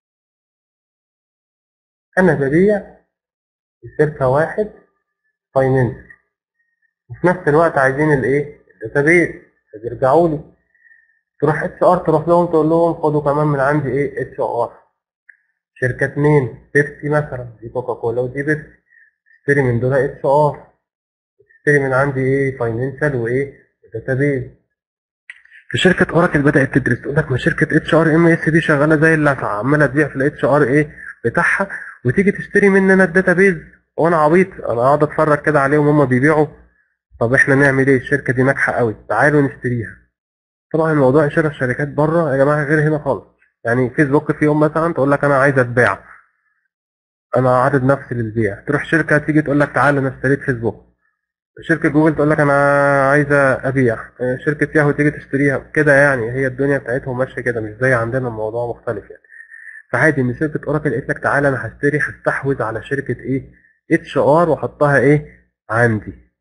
انا ببيع في شركه واحد فاينانس، وفي نفس الوقت عايزين الايه داتابيز، فبيرجعوا لي. تروح اتش ار تروح لهم تقول لهم خدوا كمان من عندي ايه اتش ار. شركه اتنين بيبسي مثلا، دي كوكا كولا ودي بيبسي، تشتري من دول اتش ار، تشتري من عندي ايه فاينانشال وايه داتابيز. في شركه اوراكل بدات تدرس، تقول لك ما شركه اتش ار ام اس دي شغاله زي اللسعه، عماله تبيع في الاتش ار ايه بتاعها، وتيجي تشتري مننا الداتابيز. وانا عبيط انا قاعد اتفرج كده عليهم هم بيبيعوا. طب احنا نعمل ايه؟ الشركه دي ناجحه قوي، تعالوا نشتريها. طبعا الموضوع شراء الشركات بره يا جماعه غير هنا خالص. يعني فيسبوك في يوم مثلا تقول لك انا عايز اتباع، انا عارض نفسي للبيع، تروح شركه تيجي تقول لك تعالى انا اشتريت فيسبوك. شركه جوجل تقول لك انا عايزه ابيع، شركه ياهو تيجي تشتريها كده. يعني هي الدنيا بتاعتهم ماشيه كده، مش زي عندنا، الموضوع مختلف يعني. فعادي ان شركه اوراكل قالت لك تعالى انا هشتري، هستحوذ على شركه ايه اتش ار واحطها ايه عندي.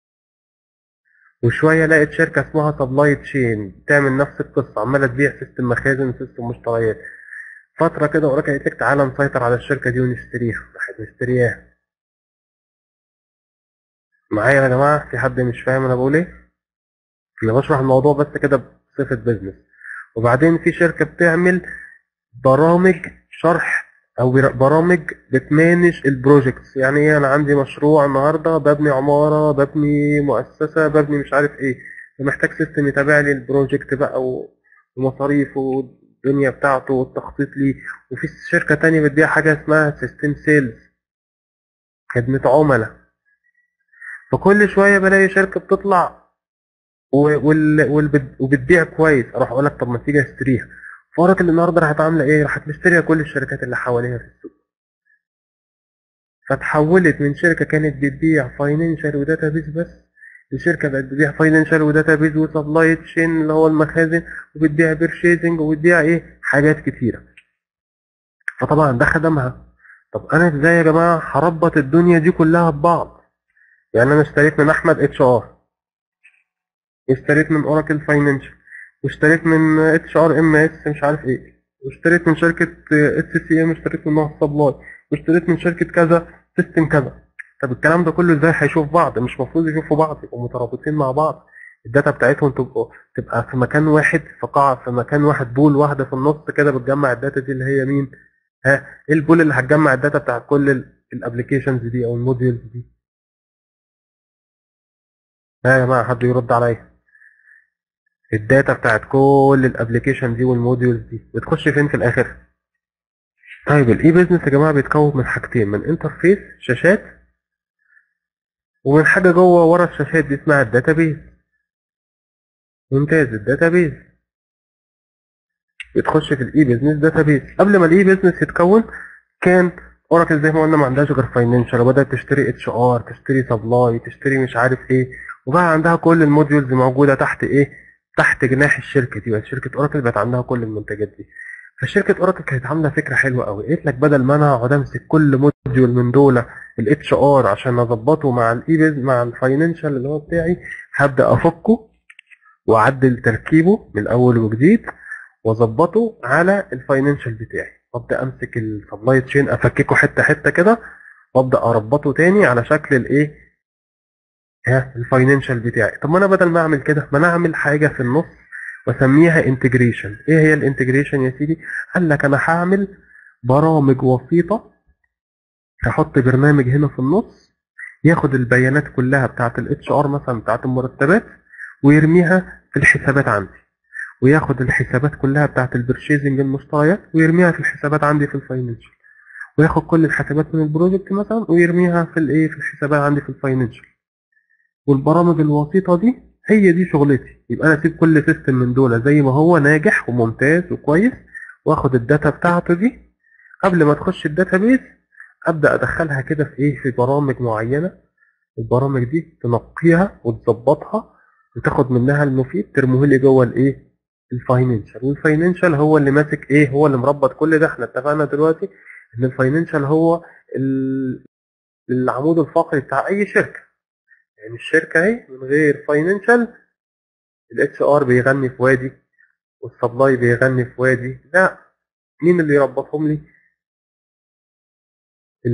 وشويه لقيت شركه اسمها سبلاي تشين تعمل نفس القصه، عماله تبيع سيستم مخازن سيستم مشتريات. فتره كده اوراكل قالت لك تعالى نسيطر على الشركه دي ونشتريها، راحت مشترياها. معايا يا جماعه؟ في حد مش فاهم انا بقول ايه؟ انا بشرح الموضوع بس كده بصفه بيزنس. وبعدين في شركه بتعمل برامج شرح او بر- برامج بتمانج البروجكتس. يعني ايه؟ انا عندي مشروع النهارده، ببني عماره، ببني مؤسسه، ببني مش عارف ايه، محتاج سيستم يتابع لي البروجكت بقى و- ومصاريفه والدنيا بتاعته والتخطيط ليه. وفي شركه تانية بتبيع حاجه اسمها سيستم سيلز، خدمه عملاء. فكل شويه بلاقي شركه بتطلع و- وال- والبت- وبتبيع كويس، اروح اقول لك طب ما تيجي اشتريها. فاوراكل النهارده راحت عامله ايه؟ راحت مشتريه كل الشركات اللي حواليها في السوق. فتحولت من شركه كانت بتبيع فاينانشال وداتابيز بس، لشركه بقت بتبيع فاينانشال وداتابيز وسبلاي تشين اللي هو المخازن، وبتبيع بيرشيزنج، وبتبيع ايه حاجات كتيره. فطبعا ده خدمها. طب انا ازاي يا جماعه هربط الدنيا دي كلها ببعض؟ يعني انا اشتريت من احمد اتش ار، واشتريت من اوراكل فاينانشال، واشتريت من اتش ار ام اس مش عارف ايه، واشتريت من شركه اتش سي ام، اشتريت منها سبلاي، واشتريت من شركه كذا سيستم كذا. طب الكلام ده كله ازاي هيشوف بعض؟ مش المفروض يشوفوا بعض، يبقوا مترابطين مع بعض. الداتا بتاعتهم تبقى تبقى في مكان واحد، في قاعه، في مكان واحد، بول واحده في النص كده بتجمع الداتا دي اللي هي مين؟ ها، ايه البول اللي هتجمع الداتا بتاعت كل الابلكيشنز دي او الموديولز دي؟ ها يا جماعه حد يرد عليا. الداتا بتاعت كل الابلكيشن دي والموديولز دي بتخش فين في الاخر؟ طيب الاي بيزنس يا جماعه بيتكون من حاجتين، من انترفيس شاشات، ومن حاجه جوه ورا الشاشات دي اسمها الداتابيز. ممتاز. الداتابيز بتخش في الاي بيزنس داتابيز. قبل ما الاي بيزنس يتكون كان اوراكل زي ما قلنا ما عندهاش غير فاينانشال، وبدات تشتري اتش ار، تشتري سبلاي، تشتري مش عارف ايه، وبقى عندها كل الموديولز موجوده تحت ايه؟ تحت جناح الشركه دي. بقت شركه اوراكل بقت عندها كل المنتجات دي. فشركه اوراكل كانت عامله فكره حلوه قوي، قالت لك بدل ما انا اقعد امسك كل موديول من دول الاتش ار عشان اظبطه مع الاي بيز مع الفاينانشال اللي هو بتاعي، هبدا افكه واعدل تركيبه من اول وجديد واظبطه على الفاينانشال بتاعي، وابدا امسك السبلاي تشين افككه حته حته كده، وابدا اربطه تاني على شكل الايه؟ ها، الفاينانشال بتاعي. طب ما انا بدل ما اعمل كده، ما انا اعمل حاجه في النص واسميها انتجريشن. ايه هي الانتجريشن يا سيدي؟ قال لك انا هعمل برامج وسيطه، هحط برنامج هنا في النص ياخد البيانات كلها بتاعه الاتش ار مثلا بتاعه المرتبات، ويرميها في الحسابات عندي، وياخد الحسابات كلها بتاعه البرشيزنج المشتريات ويرميها في الحسابات عندي في الفاينانشال، وياخد كل الحسابات من البروجكت مثلا ويرميها في الايه؟ في الحسابات عندي في الفاينانشال. والبرامج الوسيطه دي هي دي شغلتي. يبقى انا اسيب كل سيستم من دول زي ما هو ناجح وممتاز وكويس، واخد الداتا بتاعته دي قبل ما تخش الداتابيز، ابدا ادخلها كده في ايه؟ في برامج معينه. البرامج دي تنقيها وتظبطها وتاخد منها المفيد ترميه لي جوه الايه؟ الفاينانشال. والفاينانشال هو اللي ماسك ايه؟ هو اللي مربط كل ده. احنا اتفقنا دلوقتي ان الفاينانشال هو ال- العمود الفقري بتاع اي شركه. يعني الشركه اهي من غير فاينانشال الاتش ار بيغني في وادي والسبلاي بيغني في وادي. لا، مين اللي يربطهم لي؟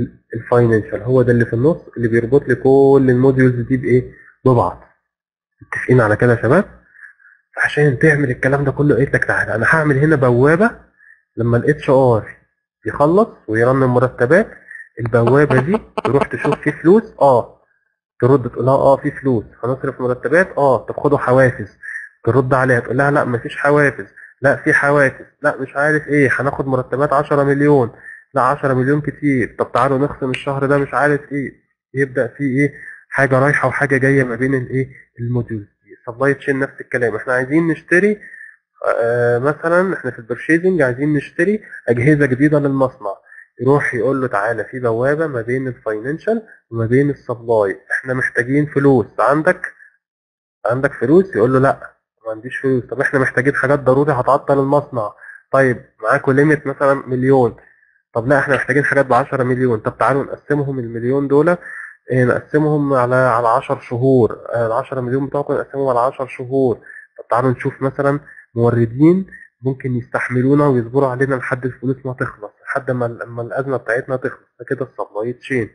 الفاينانشال هو ده اللي في النص اللي بيربط لي كل الموديولز دي بايه؟ ببعض. متفقين على كده يا شباب؟ عشان تعمل الكلام ده كله قلت لك تعالى انا هعمل هنا بوابه، لما الاتش ار يخلص ويرن المرتبات البوابه دي تروح تشوف فيه فلوس، اه ترد تقول لها اه في فلوس هنصرف مرتبات، اه طب خدوا حوافز، ترد عليها تقول لها لا مفيش حوافز، لا في حوافز، لا مش عارف ايه هناخد مرتبات عشرة مليون، لا عشرة مليون كتير، طب تعالوا نخصم الشهر ده مش عارف ايه. يبدأ في ايه حاجة رايحة وحاجة جاية ما بين الايه الموديولز دي. سبلاي تشين نفس الكلام، احنا عايزين نشتري آه مثلا احنا في البرشيزنج عايزين نشتري اجهزة جديدة للمصنع، يروح يقول له تعالى في بوابة ما بين الفاينانشال وما بين السبلاي، احنا محتاجين فلوس، عندك عندك فلوس؟ يقول له لا ما عنديش فلوس. طب احنا محتاجين حاجات ضروري هتعطل المصنع، طيب معاكوا ليميت مثلا مليون، طب لا احنا محتاجين حاجات ب عشرة مليون، طب تعالوا نقسمهم المليون دول اه، نقسمهم على على عشر شهور، اه، ال عشرة مليون بتوعكم نقسمهم على عشر شهور، طب تعالوا نشوف مثلا موردين ممكن يستحملونا ويصبروا علينا لحد الفلوس ما تخلص، لحد ما لما الازمه بتاعتنا تخلص، فكده السبلاي تشين.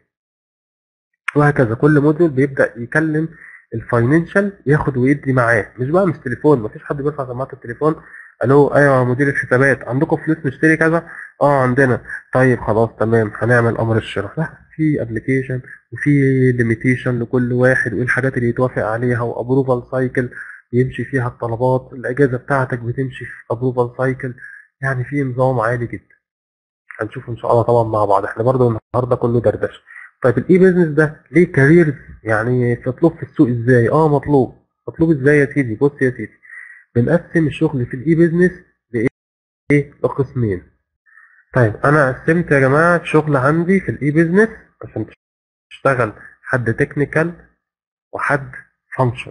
وهكذا كل موديل بيبدأ يكلم الفاينانشال ياخد ويدي معاه، مش بقى مش تليفون، مفيش حد بيرفع سماعة التليفون الو ايوه مدير الحسابات عندكم فلوس نشتري كذا، اه عندنا، طيب خلاص تمام هنعمل امر الشراء. لا في ابلكيشن وفي ليميتيشن لكل واحد وايه الحاجات اللي يتوافق عليها، وابروفال سايكل يمشي فيها الطلبات، الاجازه بتاعتك بتمشي في ابروفال سايكل، يعني في نظام عالي جدا. هنشوف ان شاء الله طبعا مع بعض، احنا برضو النهارده كله دردشه. طيب الاي بيزنس ده ليه كاريرز؟ يعني مطلوب في السوق ازاي؟ اه مطلوب. مطلوب ازاي يا سيدي؟ بص يا سيدي، بنقسم الشغل في الاي بيزنس لايه؟ لقسمين. طيب انا قسمت يا جماعه الشغل عندي في الاي بيزنس عشان تشتغل حد تكنيكال وحد فانكشن.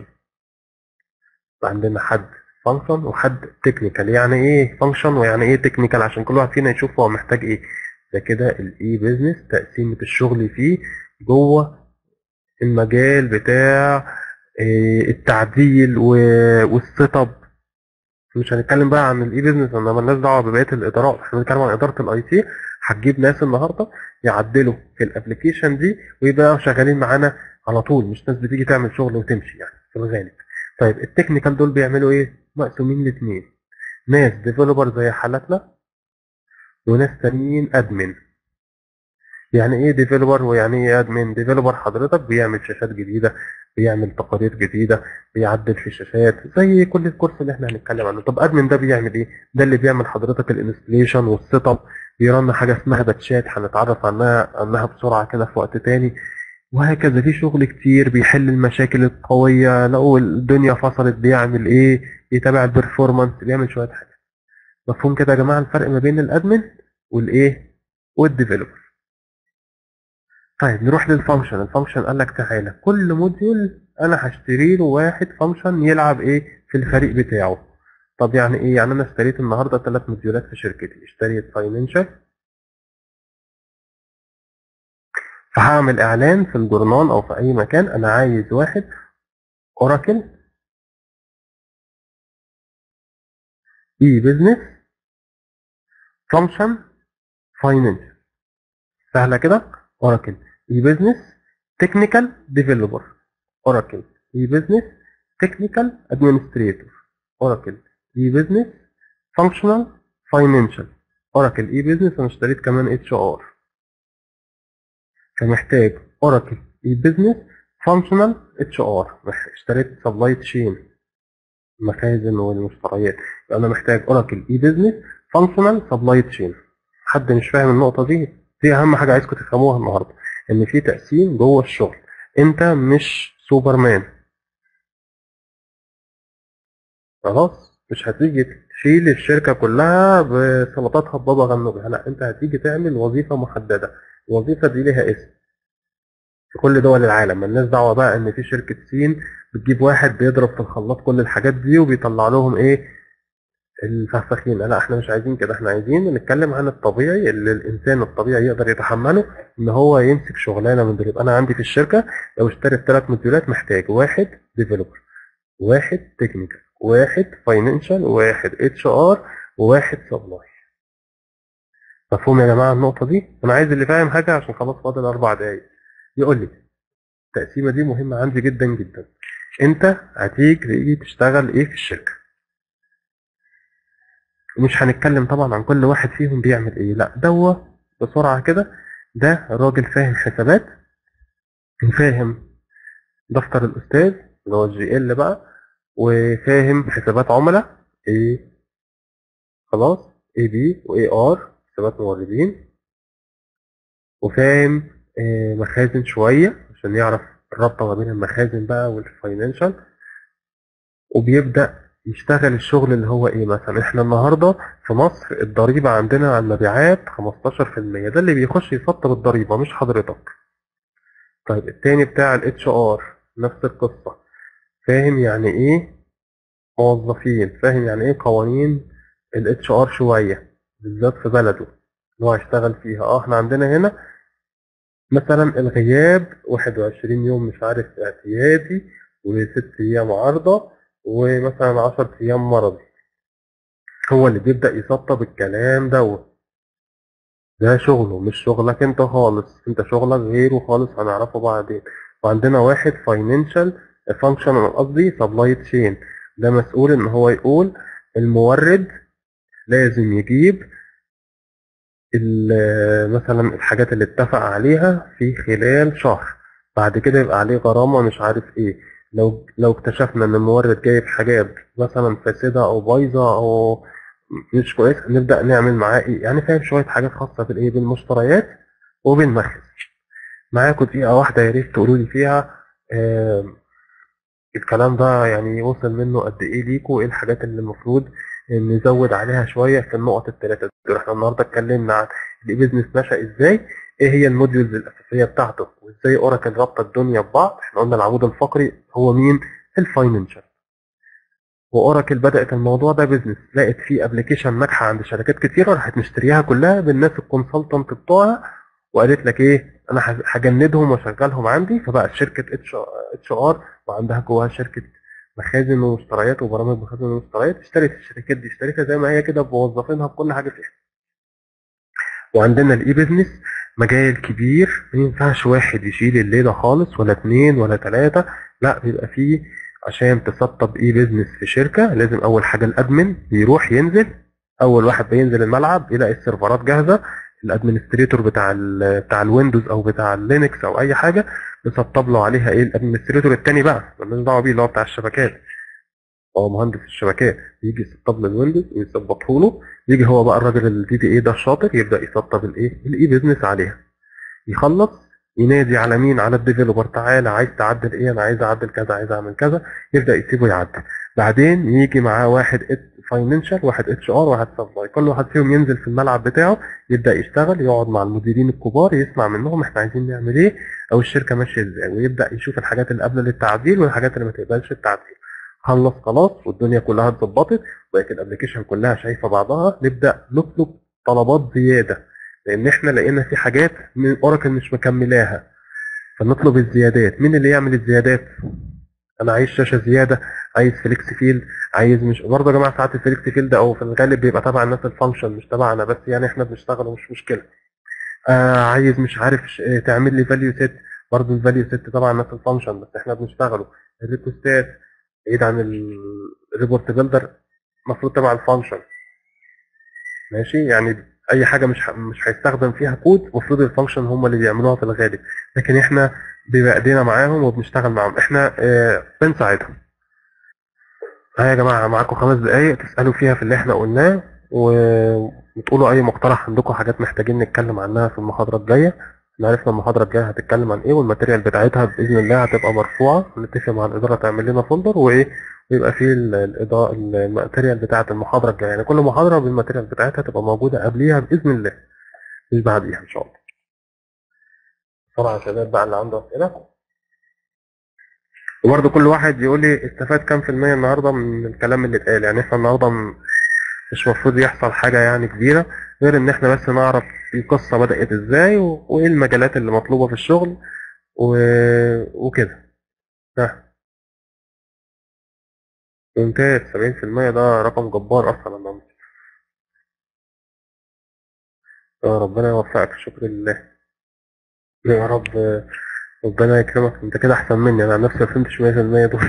عندنا حد فانكشن وحد تكنيكال. يعني ايه فانكشن ويعني ايه تكنيكال؟ عشان كل واحد فينا يشوف هو محتاج ايه. ده كده الاي بيزنس تقسيمة الشغل فيه جوه المجال بتاع إيه التعديل والسيت اب. مش هنتكلم بقى عن الاي بيزنس، انا مالناش دعوه ببقيه الادارات، احنا بنتكلم عن اداره الاي تي. هتجيب ناس النهارده يعدلوا في الابلكيشن دي ويبقوا شغالين معانا على طول، مش ناس بتيجي تعمل شغل وتمشي يعني في الغالب. طيب التكنيكال دول بيعملوا ايه؟ مقسومين لاثنين، ناس ديفلوبر زي حالتنا وناس تانيين ادمن. يعني ايه ديفلوبر ويعني ايه ادمن؟ ديفلوبر حضرتك بيعمل شاشات جديده، بيعمل تقارير جديده، بيعدل في الشاشات زي كل الكورس اللي احنا هنتكلم عنه. طب ادمن ده بيعمل ايه؟ ده اللي بيعمل حضرتك الانستليشن والسيت اب، بيرن حاجه اسمها باتشات هنتعرف عنها عنها بسرعه كده في وقت تاني. وهكذا في شغل كتير بيحل المشاكل القويه، لو الدنيا فصلت بيعمل ايه؟ بيتابع البرفورمانس، بيعمل شويه حاجات. مفهوم كده يا جماعه الفرق ما بين الادمن والايه والديفلوبر؟ طيب نروح للفانكشن. الفانكشن قال لك تعالى كل موديول انا هشتري له واحد فانكشن يلعب ايه في الفريق بتاعه. طب يعني ايه؟ يعني انا اشتريت النهارده ثلاث موديولات في شركتي، اشتريت فاينانشال، فهعمل اعلان في الجورنال او في اي مكان انا عايز واحد اوراكل اي بزنس فانكشن فاينانشال. سهله كده. اوراكل اي بزنس تكنيكال ديفلوبر، اوراكل اي بزنس تكنيكال ادمنستريتور، اوراكل اي بزنس فانكشنال فاينانشال، اوراكل اي بزنس. انا اشتريت كمان اتش ار، فمحتاج اوراكل اي بزنس فانكشنال اتش ار. اشتريت سبلاي تشين المخازن والمشتريات، يبقى انا محتاج اوراكل اي بزنس فانكشنال سبلاي تشين. حد مش فاهم النقطه دي؟ دي اهم حاجه عايزكم تفهموها النهارده، ان في تقسيم جوه الشغل. انت مش سوبرمان، خلاص مش هتيجي تشيل الشركة كلها بسلطاتها ببابا غنوجها، لا انت هتيجي تعمل وظيفة محددة. الوظيفة دي ليها اسم في كل دول العالم، ملناش دعوة بقى ان في شركة سين بتجيب واحد بيضرب في الخلاط كل الحاجات دي وبيطلع لهم ايه الفخفخين. لا احنا مش عايزين كده، احنا عايزين نتكلم عن الطبيعي اللي الانسان الطبيعي يقدر يتحمله، ان هو يمسك شغلانة من دول. انا عندي في الشركة لو اشتريت ثلاث موديولات محتاج واحد ديفلوبر، واحد تكنيكال، واحد فاينانشال، واحد اتش ار، وواحد سبلاي. مفهوم يا جماعه النقطه دي؟ انا عايز اللي فاهم حاجه عشان خلاص فاضل اربع دقايق يقول لي. التقسيمه دي مهمه عندي جدا جدا. انت هتيجي تشتغل ايه في الشركة. مش هنتكلم طبعا عن كل واحد فيهم بيعمل ايه، لا دوا بسرعة كده. ده راجل فاهم حسابات، وفاهم دفتر الأستاذ اللي هو الجي ال بقى، وفاهم حسابات عملاء ايه، خلاص، اي بي واي ار حسابات موردين، وفاهم آه، مخازن شوية عشان يعرف الرابطة ما بين المخازن بقى والفاينانشال. وبيبدأ يشتغل الشغل اللي هو ايه، مثلا احنا النهاردة في مصر الضريبة عندنا على المبيعات خمستاشر في المية، ده اللي بيخش يسطب الضريبة مش حضرتك. طيب التاني بتاع الاتش ار نفس القصة، فاهم يعني ايه موظفين، فاهم يعني ايه قوانين الاتش ار شوية، بالذات في بلده اللي هو هيشتغل فيها. اه احنا عندنا هنا مثلا الغياب واحد وعشرين يوم مش عارف اعتيادي، وست ايام عارضة، ومثلا عشر ايام مرضي. هو اللي بيبدأ يسطب الكلام دوت. ده شغله مش شغلك انت خالص، انت شغلك غيره خالص هنعرفه بعدين. وعندنا واحد فاينانشال فانكشنال، قصدي سبلاي تشين، ده مسؤول ان هو يقول المورد لازم يجيب ال- مثلا الحاجات اللي اتفق عليها في خلال شهر، بعد كده يبقى عليه غرامة مش عارف ايه. لو لو اكتشفنا ان المورد جايب حاجات مثلا فاسدة او بايظة او مش كويس، نبدأ نعمل معاه ايه يعني، فاهم شوية حاجات خاصة بالايه بالمشتريات وبالمخزن. معاكم دقيقة واحدة يا ريت تقولوا لي فيها آه الكلام ده يعني وصل منه قد ايه ليكوا، ايه الحاجات اللي المفروض نزود عليها شوية في النقط الثلاثة دول. احنا النهاردة اتكلمنا عن الاي بيزنس نشأ ازاي، ايه هي الموديولز الاساسية بتاعته، وازاي اوراكل رابطة الدنيا ببعض. احنا قلنا العمود الفقري هو مين، الفاينانشال. واوراكل بدأت الموضوع ده بيزنس، لقت فيه ابلكيشن ناجحة عند شركات كتيرة، راحت مشتريها كلها بالناس الكونسلتنت بتوعها، وقالت لك ايه انا هجندهم واشغلهم عندي. فبقت شركة اتش اتش ار، وعندها جواها شركة مخازن ومشتريات وبرامج مخازن ومشتريات. اشترت الشركات دي، اشتريتها زي ما هي كده بموظفينها بكل حاجة فيها. وعندنا الاي بيزنس مجال كبير، ما ينفعش واحد يشيل الليلة خالص، ولا اتنين ولا تلاتة، لا بيبقى فيه. عشان تسطب اي بيزنس في شركة لازم اول حاجة الادمن بيروح ينزل، اول واحد بينزل الملعب يلاقي السيرفرات جاهزة، الادمنستريتور بتاع ال بتاع الويندوز او بتاع اللينكس او اي حاجة بيسطب له عليها ايه. الادمنستريتور التاني بقى مالناش دعوة بيه، اللي هو بتاع الشبكات، هو مهندس الشبكات، يجي يسطب له الويندوز ويظبطه له. يجي هو بقى الراجل الدي دي اي ده الشاطر يبدا يسطب الايه الاي بيزنس عليها. يخلص ينادي على مين، على الديفيلوبر، تعالى عايز تعدل ايه، انا عايز اعدل كذا، عايز اعمل كذا، يبدا يسيبه يعدل. بعدين يجي معاه واحد فاينانشال، واحد اتش ار، واحد سبلاي، كل واحد فيهم ينزل في الملعب بتاعه، يبدا يشتغل، يقعد مع المديرين الكبار يسمع منهم احنا عايزين نعمل ايه، او الشركه ماشيه ازاي، ويبدا يشوف الحاجات اللي قابله للتعديل والحاجات اللي ما تقبلش التعديل. خلص خلاص والدنيا كلها اتظبطت، بقت الابلكيشن كلها شايفه بعضها، نبدا نطلب طلبات زياده، لان احنا لقينا في حاجات من اوراكل مش مكملاها، فنطلب الزيادات. مين اللي يعمل الزيادات؟ انا عايز شاشه زياده، عايز فليكس فيلد، عايز مش برضه يا جماعه ساعات الفليكس فيلد او في الغالب بيبقى تبع الناس الفانكشن مش تبعنا، بس يعني احنا بنشتغل ومش مشكله. آه عايز مش عارف ش- آه، تعمل لي فاليو سيت، برضه الفاليو سيت طبعا الناس الفانكشن بس احنا بنشتغله. الريكوستات بعيد عن الريبورت بيلدر، المفروض تبع الفانكشن، ماشي يعني. اي حاجه مش ه- مش هيستخدم فيها كود، المفروض الفانكشن هم اللي بيعملوها في الغالب، لكن احنا بيبقى ايدينا معاهم وبنشتغل معاهم، احنا آه، بنساعدهم. ها يا جماعه معاكم خمس دقايق تسالوا فيها في اللي احنا قلناه، و- وتقولوا اي مقترح عندكم، حاجات محتاجين نتكلم عنها في المحاضره الجايه. احنا عرفنا المحاضره الجايه هتتكلم عن ايه، والماتيريال بتاعتها باذن الله هتبقى مرفوعه، نتفق مع الاداره تعمل لنا فولدر وايه، ويبقى فيه ال- الإضاءة الماتيريال بتاعة المحاضرة الجاية، يعني كل محاضرة بالماتيريال بتاعتها تبقى موجودة قبليها بإذن الله، مش بعديها إن شاء الله. بسرعة يا شباب بقى اللي عنده أسئلة، وبرضه كل واحد يقول لي استفاد كام في المية النهاردة من الكلام اللي اتقال. يعني احنا النهاردة م- مش المفروض يحصل حاجة يعني كبيرة، غير إن احنا بس نعرف القصة بدأت إزاي، و- وإيه المجالات اللي مطلوبة في الشغل، و... وكده. ها، ممتاز. سبعين في المية ده رقم جبار أصلا النهاردة. يا ربنا يوفقك، شكر لله. يا رب ربنا يكرمك، انت كده احسن مني، انا عن نفسي ما فهمتش مية في المية دول.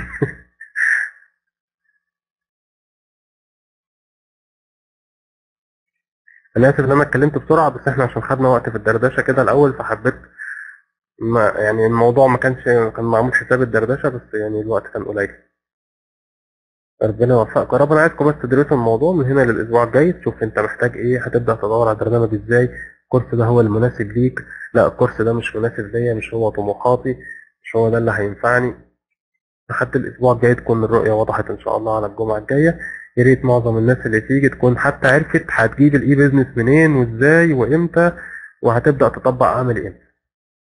انا اسف ان انا اتكلمت بسرعه، بس احنا عشان خدنا وقت في الدردشه كده الاول فحبيت، ما يعني الموضوع ما كانش كان معمول حساب الدردشه، بس يعني الوقت كان قليل. ربنا يوفقك يا رب. انا عايزكم بس تدرسوا الموضوع من هنا للاسبوع الجاي، تشوف انت محتاج ايه، هتبدا تدور على البرنامج ازاي، الكورس ده هو المناسب ليك، لا الكورس ده مش مناسب ليا، مش هو طموحاتي، مش هو ده اللي هينفعني. لحد الاسبوع الجاي تكون الرؤيه وضحت ان شاء الله على الجمعه الجايه. يا ريت معظم الناس اللي تيجي تكون حتى عرفت هتجيب الاي بيزنس منين وازاي وامتى، وهتبدا تطبق عمل ايه.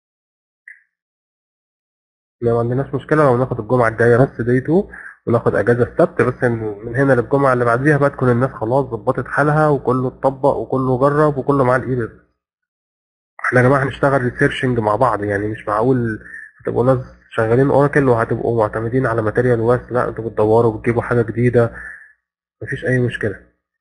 ما عندناش مشكله لو ناخد الجمعه الجايه بس دي تو، وناخد اجازه السبت بس، إن من هنا للجمعه اللي بعديها بقى تكون الناس خلاص ظبطت حالها وكله اتطبق وكله جرب وكله معاه الاي بيزنس. احنا يا جماعه هنشتغل ريسيرشنج مع بعض، يعني مش معقول هتبقوا ناس شغالين اوراكل وهتبقوا معتمدين على ماتيريال بس، لا انتوا بتدوروا وبتجيبوا حاجه جديده. مفيش اي مشكله.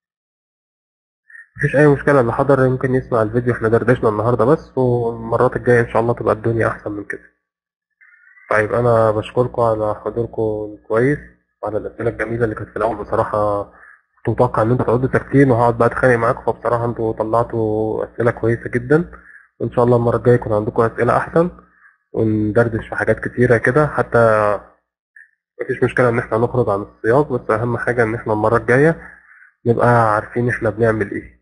مفيش اي مشكله، اللي حضر يمكن يسمع الفيديو، احنا دردشنا النهارده بس، والمرات الجايه ان شاء الله تبقى الدنيا احسن من كده. طيب انا بشكركم على حضوركم كويس، وعلى الاسئله الجميله اللي كانت في الاول بصراحه. كنت متوقع ان انتوا تقعدوا ساكتين وهقعد بقى اتخانق معاكم، فبصراحه انتوا طلعتوا اسئله كويسه جدا. وان شاء الله المره الجايه يكون عندكم اسئله احسن، وندردش في حاجات كتيره كده. حتى مفيش مشكله ان احنا نخرج عن السياق، بس اهم حاجه ان احنا المره الجايه نبقى عارفين احنا بنعمل ايه.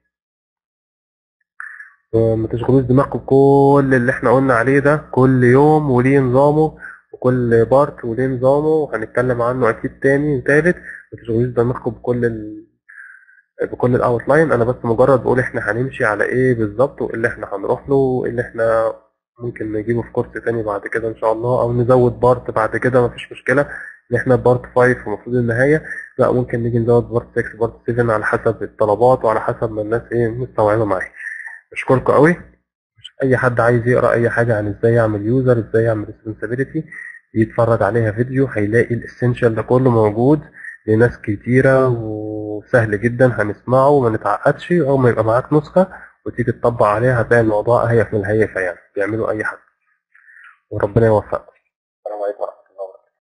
ما تشغلوش دماغكم بكل اللي احنا قلنا عليه ده، كل يوم وليه نظامه، وكل بارت وليه نظامه، وهنتكلم عنه اكيد تاني وتالت. ما تشغلوش دماغكم بكل ال... بكل الاوتلاين. انا بس مجرد بقول احنا هنمشي على ايه بالظبط، وايه اللي احنا هنروح له، وايه اللي احنا ممكن نجيبه في كورس تاني بعد كده ان شاء الله، او نزود بارت بعد كده. مفيش مشكلة ان احنا بارت خمسة ومفروض النهاية، لا ممكن نيجي نزود بارت ستة بارت سبعة على حسب الطلبات وعلى حسب ما الناس ايه مستوعبة معايا. بشكركم قوي. اي حد عايز يقرا اي حاجه عن ازاي يعمل يوزر، ازاي يعمل ريسبونسابيلتي، يتفرج عليها فيديو، هيلاقي الاسينشال ده كله موجود لناس كتيره وسهل جدا، هنسمعه وما نتعقدش. اول ما يبقى معاك نسخه وتيجي تطبق عليها هتلاقي الموضوع هيف من الهيفه، يعني بيعملوا اي حد. وربنا يوفقك.